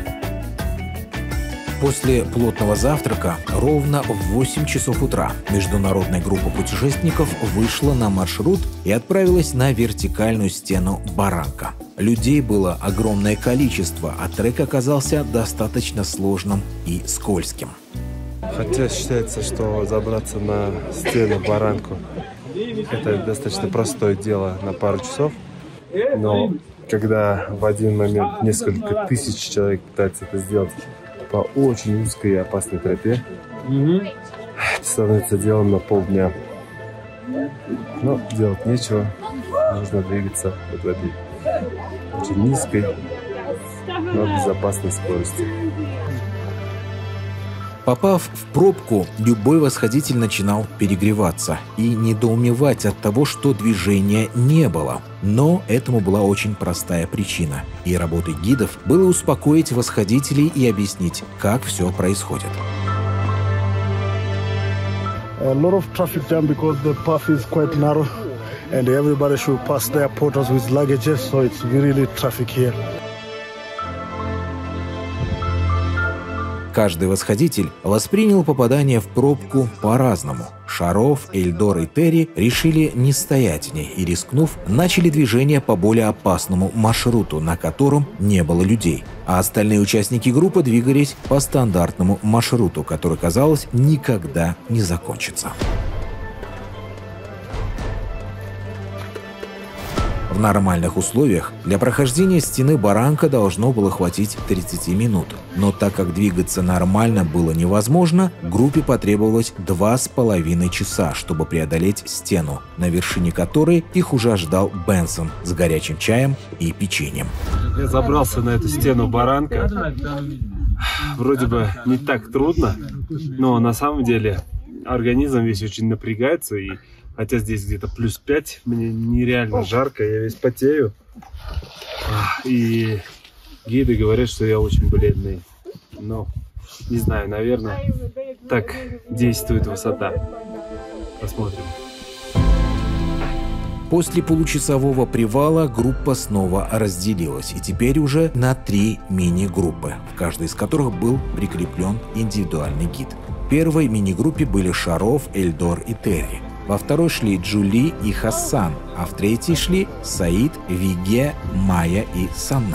После плотного завтрака ровно в 8 часов утра международная группа путешественников вышла на маршрут и отправилась на вертикальную стену Баранко. Людей было огромное количество, а трек оказался достаточно сложным и скользким. Хотя считается, что забраться на стену Баранко Это достаточно простое дело на пару часов, но когда в один момент несколько тысяч человек пытаются это сделать по очень узкой и опасной тропе, это становится делом на полдня. Но делать нечего, нужно двигаться вот в этой очень низкой, но безопасной скорости. Попав в пробку, любой восходитель начинал перегреваться и недоумевать от того, что движения не было. Но этому была очень простая причина. И работой гидов было успокоить восходителей и объяснить, как все происходит. A lot of traffic jam because the path is quite narrow and everybody should pass their porters with luggages, so it's really traffic here. Каждый восходитель воспринял попадание в пробку по-разному. Шаров, Эльдор и Терри решили не стоять в ней и, рискнув, начали движение по более опасному маршруту, на котором не было людей. А остальные участники группы двигались по стандартному маршруту, который, казалось, никогда не закончится. В нормальных условиях для прохождения стены Барранка должно было хватить 30 минут. Но так как двигаться нормально было невозможно, группе потребовалось 2,5 часа, чтобы преодолеть стену, на вершине которой их уже ждал Бенсон с горячим чаем и печеньем. Я забрался на эту стену Барранка. Вроде бы не так трудно, но на самом деле организм весь очень напрягается, и хотя здесь где-то плюс 5, мне нереально жарко, я весь потею. И гиды говорят, что я очень бледный. Но, не знаю, наверное, так действует высота. Посмотрим. После получасового привала группа снова разделилась, и теперь уже на 3 мини-группы, в каждой из которых был прикреплен индивидуальный гид. В первой мини-группе были Шаров, Эльдор и Терри. Во второй шли Джули и Хасан, а в третьей шли Саид, Виге, Майя и Саннет.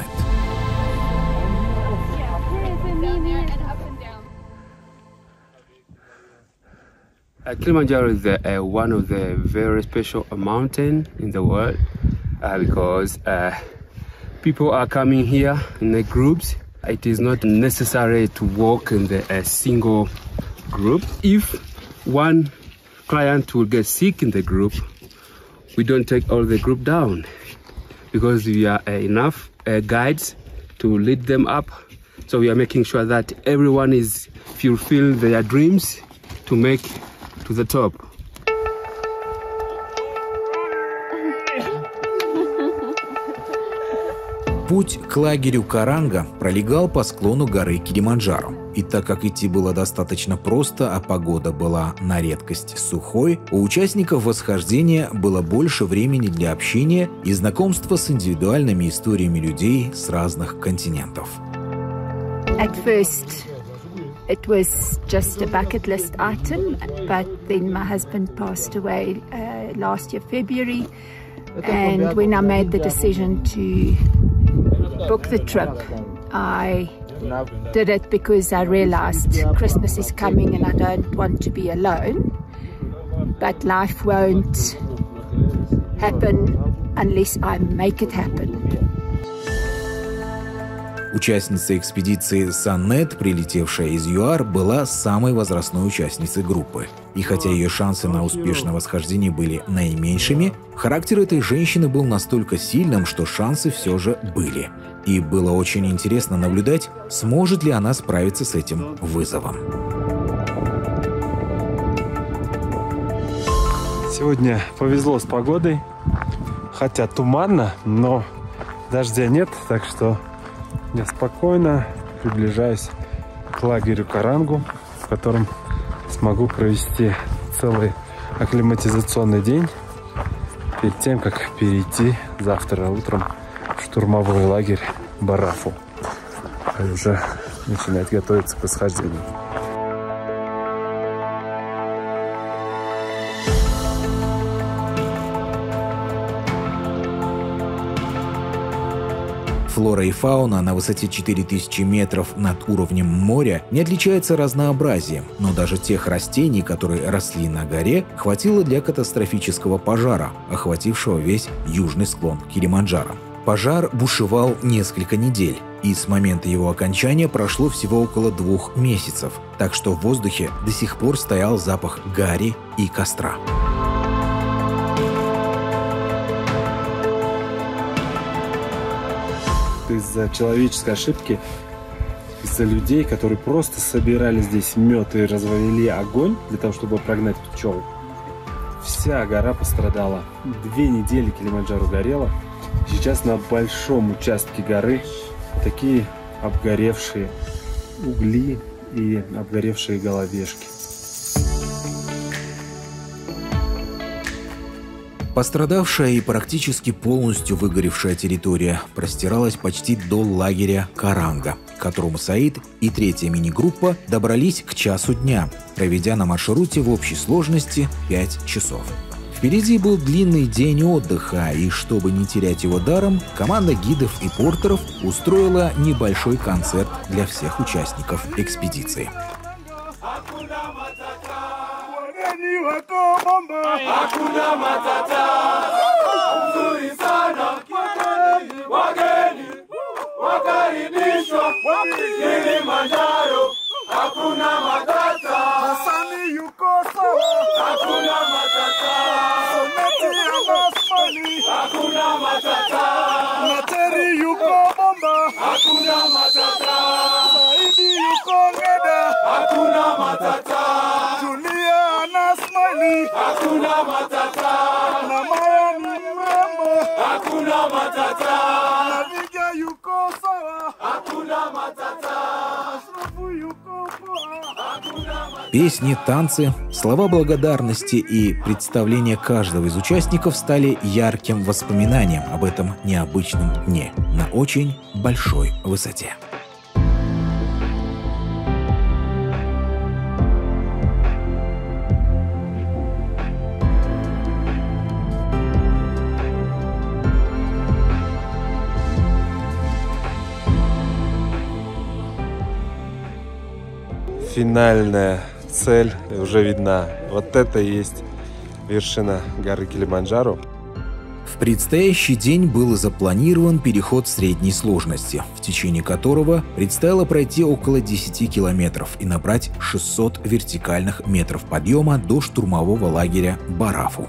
Kilimanjaro is one of the very special mountain in the world because people are coming here in the groups. It is not necessary to walk in a single group. If one client will get sick in the group, we don't take all the group down because we are enough guides to lead them up. So we are making sure that everyone is fulfill their dreams to make to the top. Путь к лагерю Каранга пролегал по склону горы Килиманджаро. И так как идти было достаточно просто, а погода была на редкость сухой, у участников восхождения было больше времени для общения и знакомства с индивидуальными историями людей с разных континентов. At first, it was just a bucket list item, but then my husband passed away last year, February, and when I made the decision to book the trip, I did it because I realized Christmas is coming and I don't want to be alone. But life won't happen unless I make it happen. Участница экспедиции Саннет, прилетевшая из ЮАР, была самой возрастной участницей группы. И хотя ее шансы на успешное восхождение были наименьшими, характер этой женщины был настолько сильным, что шансы все же были. И было очень интересно наблюдать, сможет ли она справиться с этим вызовом. Сегодня повезло с погодой, хотя туманно, но дождя нет, так что я спокойно приближаюсь к лагерю Карангу, в котором смогу провести целый акклиматизационный день перед тем, как перейти завтра утром в штурмовой лагерь Барафу. И уже начинает готовиться к восхождению. В Флора и фауна на высоте 4000 метров над уровнем моря не отличается разнообразием, но даже тех растений, которые росли на горе, хватило для катастрофического пожара, охватившего весь южный склон Килиманджаро. Пожар бушевал несколько недель, и с момента его окончания прошло всего около 2 месяцев, так что в воздухе до сих пор стоял запах гари и костра. Из-за человеческой ошибки, из-за людей, которые просто собирали здесь мед и разводили огонь для того, чтобы прогнать пчел, вся гора пострадала. 2 недели Килиманджаро горела. Сейчас на большом участке горы такие обгоревшие угли и обгоревшие головешки. Пострадавшая и практически полностью выгоревшая территория простиралась почти до лагеря Каранга, к которому Саид и 3-я мини-группа добрались к часу дня, проведя на маршруте в общей сложности 5 часов. Впереди был длинный день отдыха, и чтобы не терять его даром, команда гидов и портеров устроила небольшой концерт для всех участников экспедиции. Hakuna matata, nzuri sana, wageni wakaribishwa Kilimanjaro, hakuna matata, Hasani yuko sawa, hakuna matata, Soneti Amasmani, hakuna matata, Nateri yuko bomba, hakuna matata, Saidi yuko ngeda, hakuna matata, Julia Anasmani, hakuna matata, Namaya ni mambo, hakuna matata, Naviga yuko sawa, hakuna matata, Ashrafu yuko poa, hakuna matata. Песни, танцы, слова благодарности и представления каждого из участников стали ярким воспоминанием об этом необычном дне на очень большой высоте. Финальная цель уже видна. Вот это и есть вершина горы Килиманджаро. В предстоящий день был запланирован переход средней сложности, в течение которого предстояло пройти около 10 километров и набрать 600 вертикальных метров подъема до штурмового лагеря Барафу.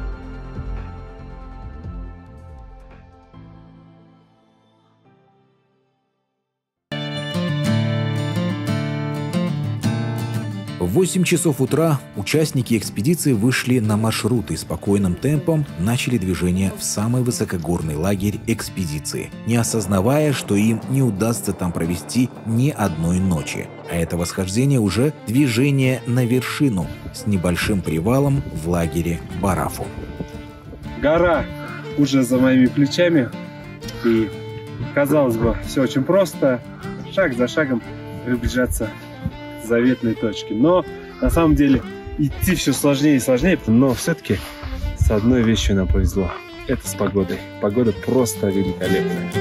В 8 часов утра участники экспедиции вышли на маршрут и спокойным темпом начали движение в самый высокогорный лагерь экспедиции, не осознавая, что им не удастся там провести ни одной ночи. А это восхождение уже движение на вершину с небольшим привалом в лагере Барафу. Гора уже за моими плечами, и, казалось бы, все очень просто, шаг за шагом приближаться заветной точки. Но на самом деле идти все сложнее и сложнее, но все-таки с одной вещью нам повезло. Это с погодой. Погода просто великолепная.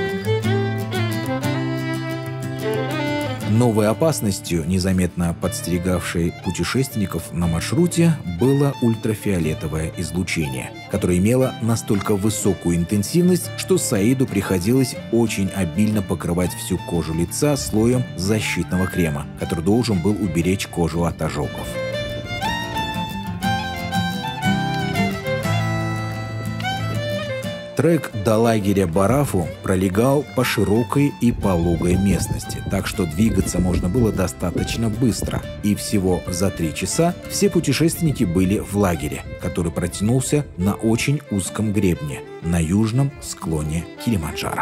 Новой опасностью, незаметно подстерегавшей путешественников на маршруте, было ультрафиолетовое излучение, которое имело настолько высокую интенсивность, что Саиду приходилось очень обильно покрывать всю кожу лица слоем защитного крема, который должен был уберечь кожу от ожогов. Трек до лагеря Барафу пролегал по широкой и пологой местности, так что двигаться можно было достаточно быстро. И всего за 3 часа все путешественники были в лагере, который протянулся на очень узком гребне на южном склоне Килиманджаро.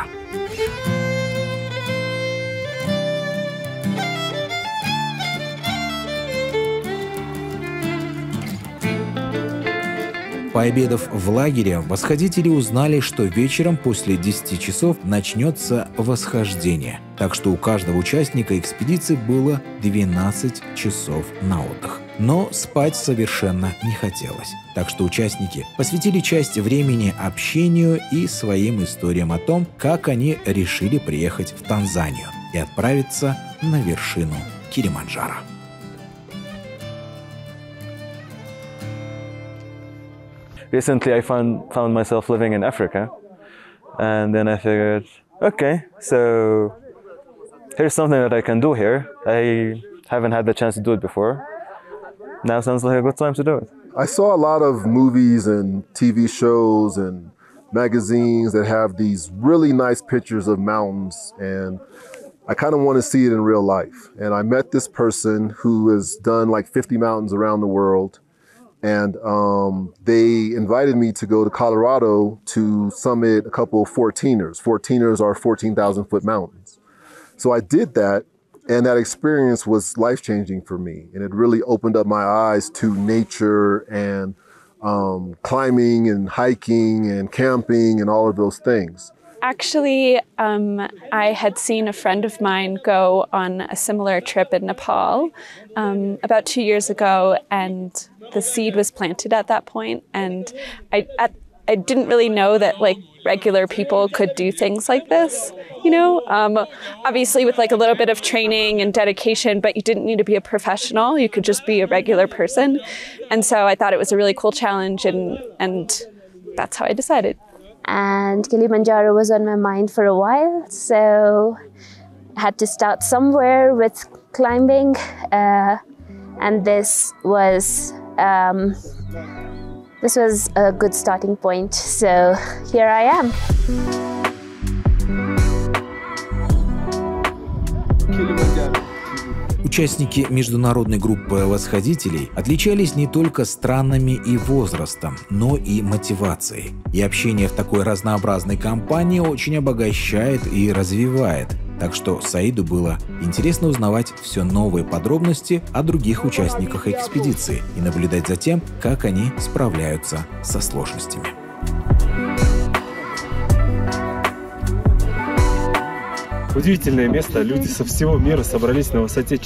Пообедав в лагере, восходители узнали, что вечером после 10 часов начнется восхождение, так что у каждого участника экспедиции было 12 часов на отдых. но спать совершенно не хотелось. Так что участники посвятили часть времени общению и своим историям о том, как они решили приехать в Танзанию и отправиться на вершину Килиманджаро. Recently, I found myself living in Africa, and then I figured, okay, so here's something that I can do here. I haven't had the chance to do it before. Now sounds like a good time to do it. I saw a lot of movies and TV shows and magazines that have these really nice pictures of mountains, and I kind of want to see it in real life. And I met this person who has done like 50 mountains around the world. And they invited me to go to Colorado to summit a couple of 14ers. 14ers are 14,000-foot mountains. So I did that, and that experience was life-changing for me. And it really opened up my eyes to nature and climbing and hiking and camping and all of those things. Actually, I had seen a friend of mine go on a similar trip in Nepal about 2 years ago, and the seed was planted at that point. And I didn't really know that like regular people could do things like this, you know, obviously with like a little bit of training and dedication, but you didn't need to be a professional. You could just be a regular person. And so I thought it was a really cool challenge, and that's how I decided. And Kilimanjaro was on my mind for a while, so I had to start somewhere with climbing, and this was a good starting point. So here I am. Участники международной группы восходителей отличались не только странами и возрастом, но и мотивацией. И общение в такой разнообразной компании очень обогащает и развивает. Так что Саиду было интересно узнавать все новые подробности о других участниках экспедиции и наблюдать за тем, как они справляются со сложностями. Удивительное место. Люди со всего мира собрались на высоте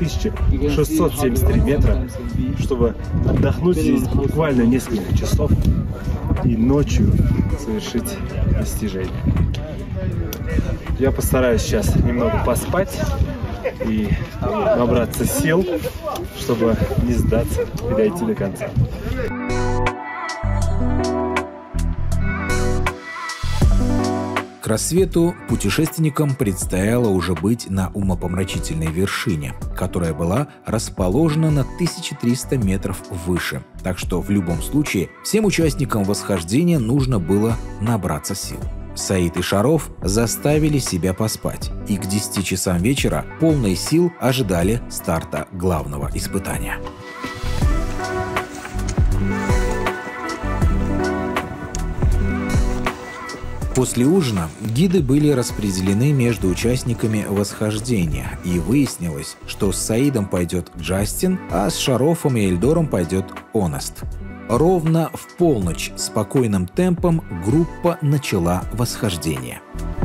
4673 метра, чтобы отдохнуть здесь буквально несколько часов и ночью совершить достижение. Я постараюсь сейчас немного поспать и набраться сил, чтобы не сдаться и дойти до конца. К рассвету путешественникам предстояло уже быть на умопомрачительной вершине, которая была расположена на 1300 метров выше. Так что в любом случае всем участникам восхождения нужно было набраться сил. Саид и Шароф заставили себя поспать, и к 10 часам вечера полные сил ожидали старта главного испытания. После ужина гиды были распределены между участниками восхождения, и выяснилось, что с Саидом пойдет Джастин, а с Шарофом и Эльдором пойдет Онест. Ровно в полночь спокойным темпом группа начала восхождение.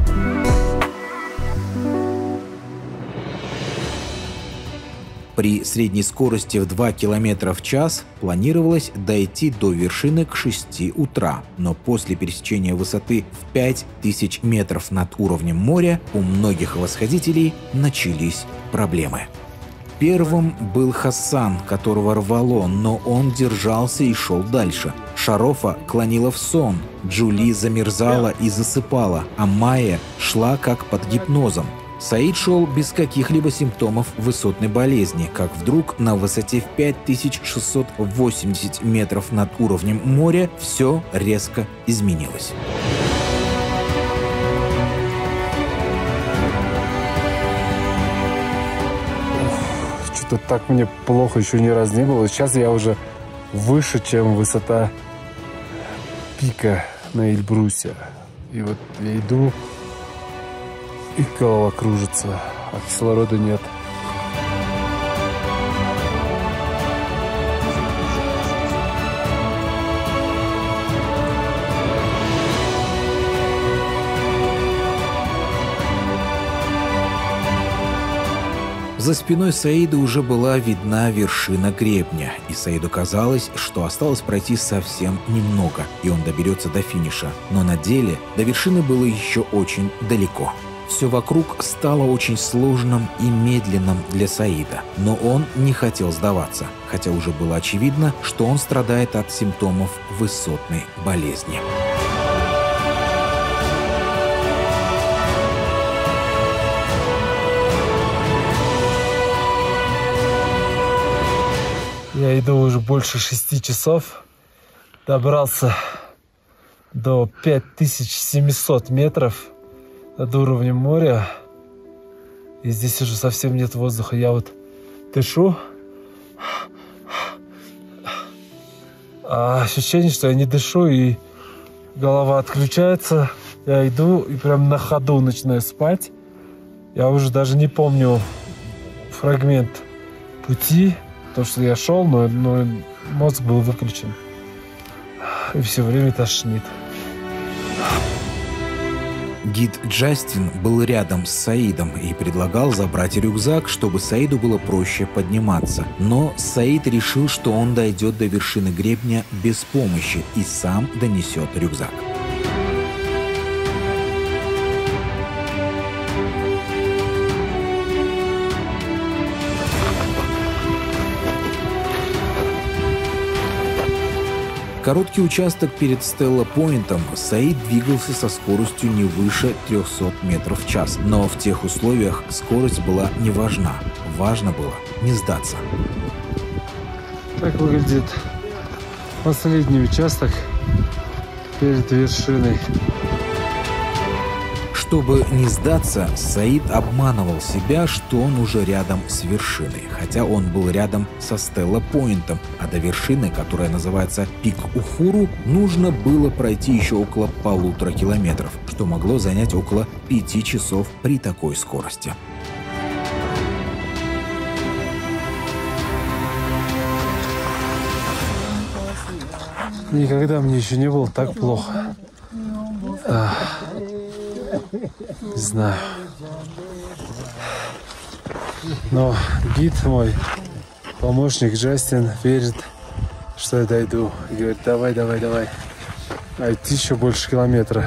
При средней скорости в 2 км в час планировалось дойти до вершины к 6 утра, но после пересечения высоты в 5000 метров над уровнем моря у многих восходителей начались проблемы. Первым был Хасан, которого рвало, но он держался и шел дальше. Шарофа клонила в сон, Джули замерзала и засыпала, а Майя шла как под гипнозом. Саид шел без каких-либо симптомов высотной болезни, как вдруг на высоте в 5680 метров над уровнем моря все резко изменилось. Что-то так мне плохо еще ни разу не было. Сейчас я уже выше, чем высота пика на Эльбрусе. И вот я иду, и голова кружится, а кислорода нет. За спиной Саида уже была видна вершина гребня, и Саиду казалось, что осталось пройти совсем немного, и он доберется до финиша. Но на деле до вершины было еще очень далеко. Все вокруг стало очень сложным и медленным для Саида, но он не хотел сдаваться, хотя уже было очевидно, что он страдает от симптомов высотной болезни. Я иду уже больше 6 часов. Добрался до 5700 метров над уровнем моря. И здесь уже совсем нет воздуха. Я вот дышу. А ощущение, что я не дышу, и голова отключается. Я иду и прям на ходу начинаю спать. Я уже даже не помню фрагмент пути. То, что я шел, но мозг был выключен. И все время тошнит. Гид Джастин был рядом с Саидом и предлагал забрать рюкзак, чтобы Саиду было проще подниматься. Но Саид решил, что он дойдет до вершины гребня без помощи и сам донесет рюкзак. Короткий участок перед Стелла-Пойнтом Саид двигался со скоростью не выше 300 метров в час. Но в тех условиях скорость была не важна. Важно было не сдаться. Так выглядит последний участок перед вершиной. Чтобы не сдаться, Саид обманывал себя, что он уже рядом с вершиной, хотя он был рядом со Стелла-Пойнтом, а до вершины, которая называется Пик Ухуру, нужно было пройти еще около 1,5 километров, что могло занять около 5 часов при такой скорости. Никогда мне еще не было так плохо. Не знаю. Но гид мой, помощник Джастин, верит, что я дойду. И говорит, давай. А идти еще больше километра.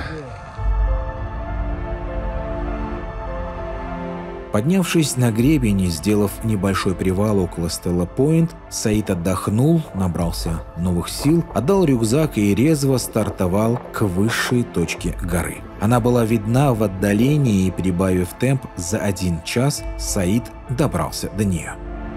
Поднявшись на гребень и сделав небольшой привал около Стелла-Пойнт, Саид отдохнул, набрался новых сил, отдал рюкзак и резво стартовал к высшей точке горы. Она была видна в отдалении, и, прибавив темп, за 1 час Саид добрался до нее.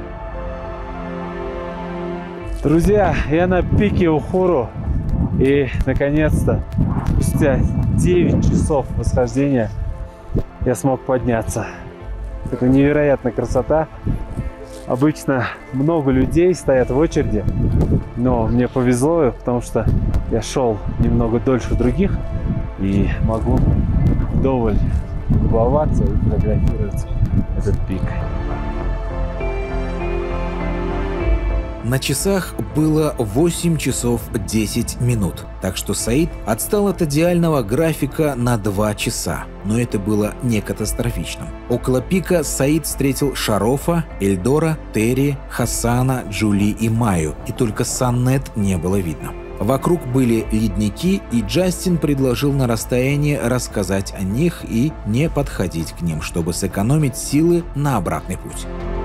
Друзья, я на пике Ухуру, и наконец-то, спустя 9 часов восхождения, я смог подняться. Это невероятная красота. Обычно много людей стоят в очереди, но мне повезло, потому что я шел немного дольше других и могу вдоволь любоваться и фотографировать этот пик. На часах было 8 часов 10 минут, так что Саид отстал от идеального графика на 2 часа. Но это было не катастрофичным. Около пика Саид встретил Шарофа, Эльдора, Терри, Хасана, Джули и Майю, и только Саннет не было видно. Вокруг были ледники, и Джастин предложил на расстоянии рассказать о них и не подходить к ним, чтобы сэкономить силы на обратный путь.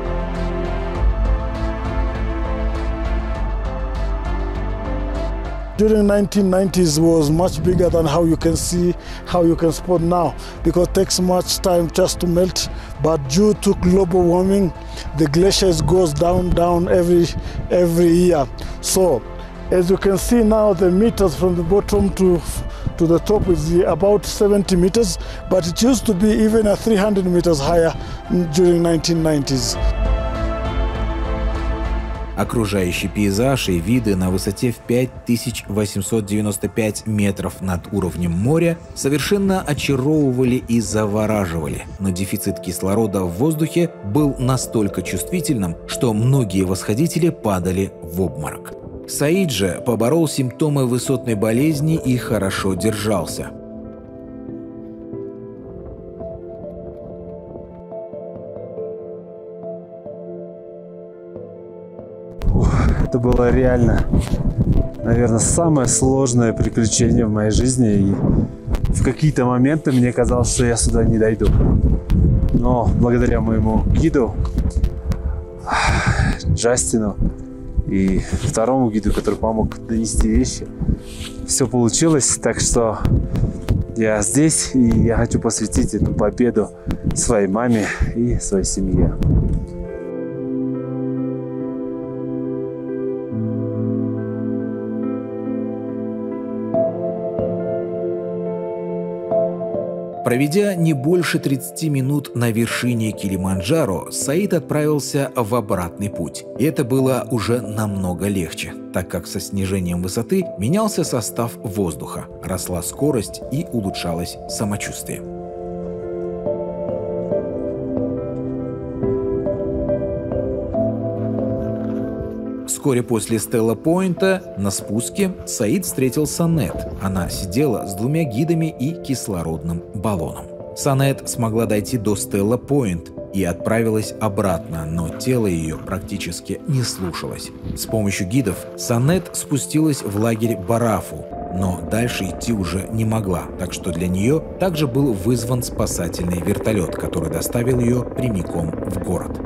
During 1990s was much bigger than how you can spot now, because it takes much time just to melt. But due to global warming, the glaciers goes down every year. So, as you can see now, the meters from the bottom to the top is about 70 meters, but it used to be even 300 meters higher during 1990s. Окружающий пейзаж и виды на высоте в 5895 метров над уровнем моря совершенно очаровывали и завораживали, но дефицит кислорода в воздухе был настолько чувствительным, что многие восходители падали в обморок. Саид же поборол симптомы высотной болезни и хорошо держался. Это было реально, наверное, самое сложное приключение в моей жизни. И в какие-то моменты мне казалось, что я сюда не дойду. Но благодаря моему гиду Джастину и второму гиду, который помог донести вещи, все получилось. Так что я здесь, и я хочу посвятить эту победу своей маме и своей семье. Проведя не больше 30 минут на вершине Килиманджаро, Саид отправился в обратный путь. И это было уже намного легче, так как со снижением высоты менялся состав воздуха, росла скорость и улучшалось самочувствие. Вскоре после Стелла-Пойнта на спуске Саид встретил Санет. Она сидела с двумя гидами и кислородным баллоном. Санет смогла дойти до Стелла-Пойнт и отправилась обратно, но тело ее практически не слушалось. С помощью гидов Санет спустилась в лагерь Барафу, но дальше идти уже не могла, так что для нее также был вызван спасательный вертолет, который доставил ее прямиком в город.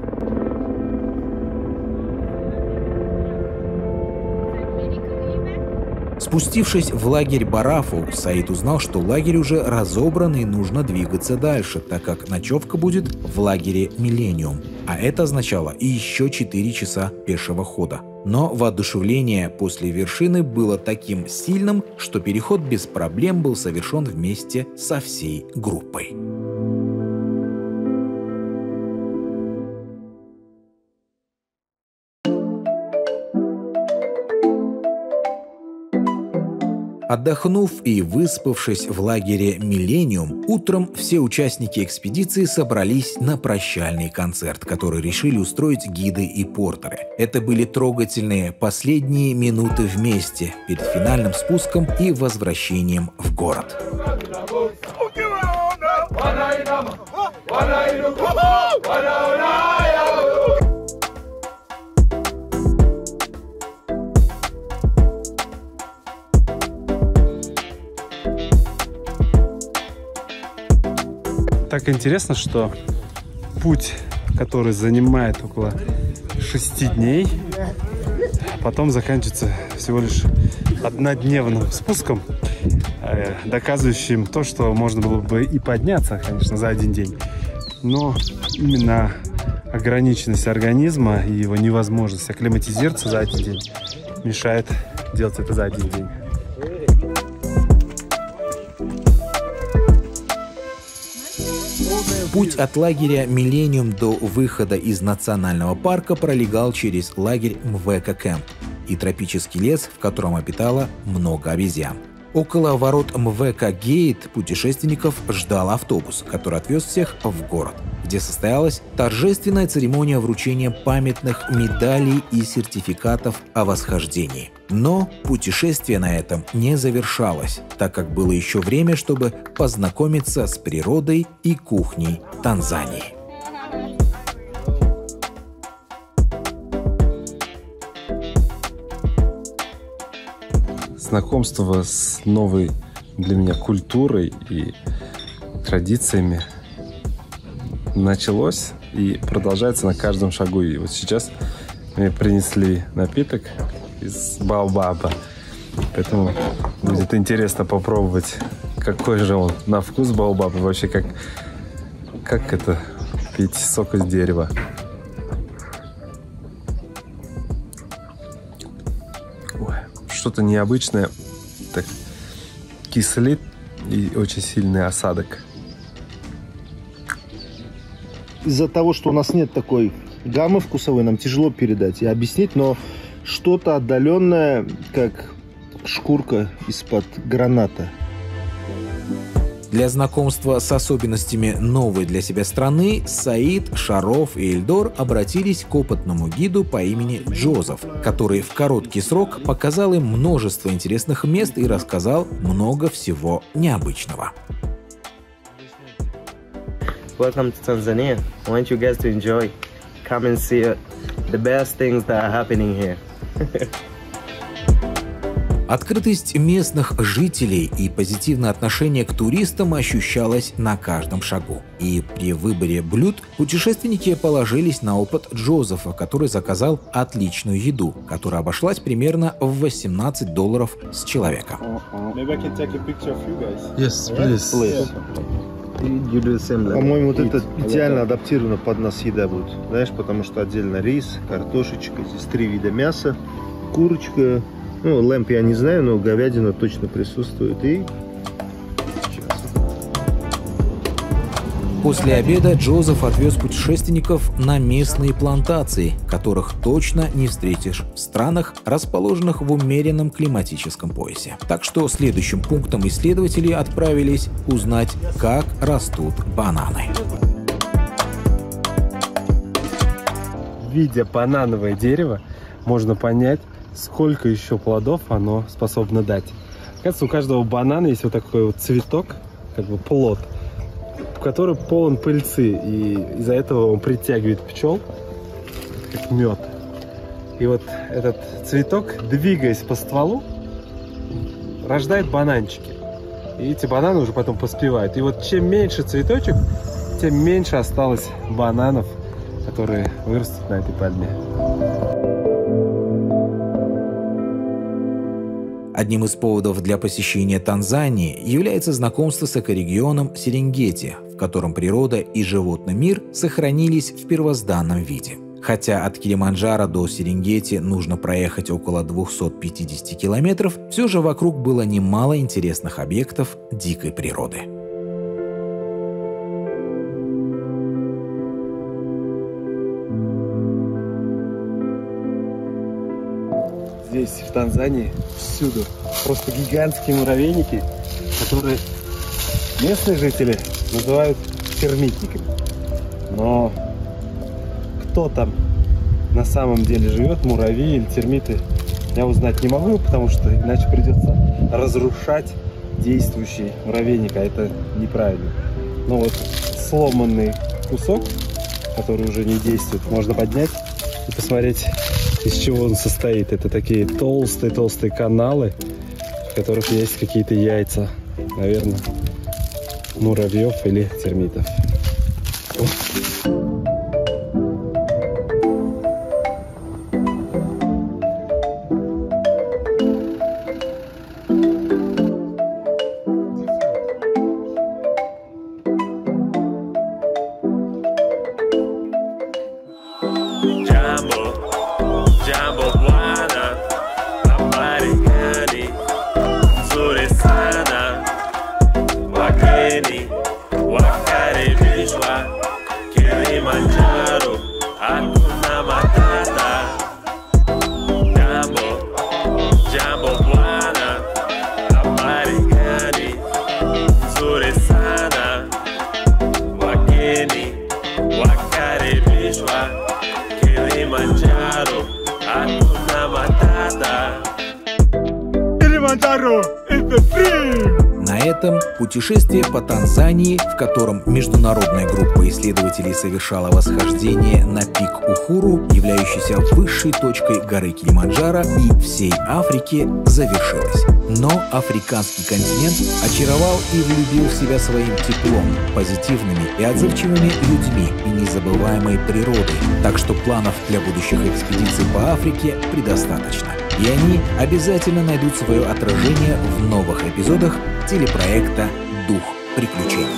Спустившись в лагерь Барафу, Саид узнал, что лагерь уже разобран и нужно двигаться дальше, так как ночевка будет в лагере Миллениум, а это означало и еще 4 часа пешего хода. Но воодушевление после вершины было таким сильным, что переход без проблем был совершен вместе со всей группой. Отдохнув и выспавшись в лагере «Миллениум», утром все участники экспедиции собрались на прощальный концерт, который решили устроить гиды и портеры. Это были трогательные последние минуты вместе перед финальным спуском и возвращением в город. Так интересно, что путь, который занимает около 6 дней, потом заканчивается всего лишь однодневным спуском, доказывающим то, что можно было бы и подняться, конечно, за один день. Но именно ограниченность организма и его невозможность акклиматизироваться за один день мешает делать это за один день. Путь от лагеря «Миллениум» до выхода из национального парка пролегал через лагерь Мвека-Кэмп и тропический лес, в котором обитало много обезьян. Около ворот Мвека-Гейт путешественников ждал автобус, который отвез всех в город, где состоялась торжественная церемония вручения памятных медалей и сертификатов о восхождении. Но путешествие на этом не завершалось, так как было еще время, чтобы познакомиться с природой и кухней Танзании. Знакомство с новой для меня культурой и традициями началось и продолжается на каждом шагу. И вот сейчас мне принесли напиток из баобаба, поэтому будет интересно попробовать, какой же он на вкус баобаба, вообще как это пить сок из дерева. Что-то необычное, так кислит и очень сильный осадок. Из-за того, что у нас нет такой гаммы вкусовой, нам тяжело передать и объяснить, но что-то отдаленное, как шкурка из-под граната. Для знакомства с особенностями новой для себя страны Саид, Шароф и Эльдор обратились к опытному гиду по имени Джозеф, который в короткий срок показал им множество интересных мест и рассказал много всего необычного. Welcome to Tanzania. I want you guys to enjoy. Come and see the best things that are happening here. Открытость местных жителей и позитивное отношение к туристам ощущалось на каждом шагу. И при выборе блюд путешественники положились на опыт Джозефа, который заказал отличную еду, которая обошлась примерно в $18 с человека. Yes, please. По-моему, вот это идеально адаптировано под нас еда будет. Знаешь, потому что отдельно рис, картошечка, здесь 3 вида мяса, курочка. Ну, лэмп я не знаю, но говядина точно присутствует. И после обеда Джозеф отвез путешественников на местные плантации, которых точно не встретишь в странах, расположенных в умеренном климатическом поясе. Так что следующим пунктом исследователи отправились узнать, как растут бананы. Видя банановое дерево, можно понять, сколько еще плодов оно способно дать. Кажется, у каждого банана есть вот такой вот цветок, как бы плод, который полон пыльцы, и из-за этого он притягивает пчел, как мед. И вот этот цветок, двигаясь по стволу, рождает бананчики. И эти бананы уже потом поспевают. И вот чем меньше цветочек, тем меньше осталось бананов, которые вырастут на этой пальме. Одним из поводов для посещения Танзании является знакомство с экорегионом Серенгети, в котором природа и животный мир сохранились в первозданном виде. Хотя от Килиманджаро до Серенгети нужно проехать около 250 километров, все же вокруг было немало интересных объектов дикой природы. Здесь, в Танзании, всюду просто гигантские муравейники, которые местные жители называют термитниками. Но кто там на самом деле живет, муравьи или термиты, я узнать не могу, потому что иначе придется разрушать действующий муравейник, а это неправильно. Но вот сломанный кусок, который уже не действует, можно поднять и посмотреть, из чего он состоит. Это такие толстые каналы, в которых есть какие-то яйца, наверное, муравьев или термитов. На этом путешествие по Танзании, в котором международная группа исследователей совершала восхождение на пик Ухуру, являющийся высшей точкой горы Килиманджаро и всей Африки, завершилось. Но африканский континент очаровал и влюбил в себя своим теплом, позитивными и отзывчивыми людьми и незабываемой природой. Так что планов для будущих экспедиций по Африке предостаточно. И они обязательно найдут свое отражение в новых эпизодах телепроекта «Дух приключений».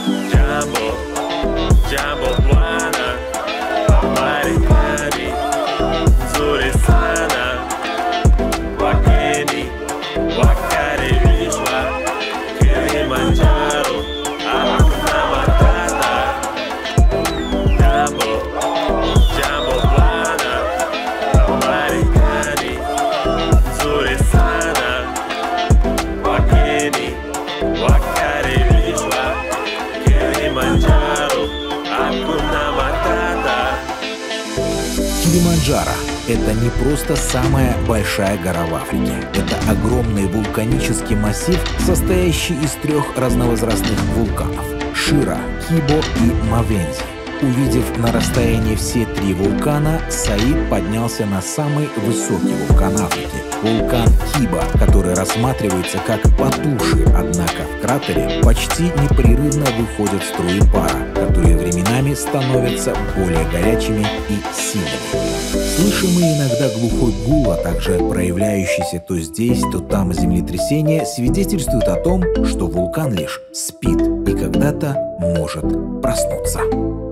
Килиманджаро – это не просто самая большая гора в Африке. Это огромный вулканический массив, состоящий из 3 разновозрастных вулканов – Шира, Кибо и Мавензи. Увидев на расстоянии все 3 вулкана, Саид поднялся на самый высокий вулкан Африки – вулкан Киба, который рассматривается как потухший, однако в кратере почти непрерывно выходят струи пара, которые временами становятся более горячими и сильными. Слышимый иногда глухой гул, а также проявляющийся то здесь, то там землетрясение свидетельствуют о том, что вулкан лишь спит и когда-то может проснуться.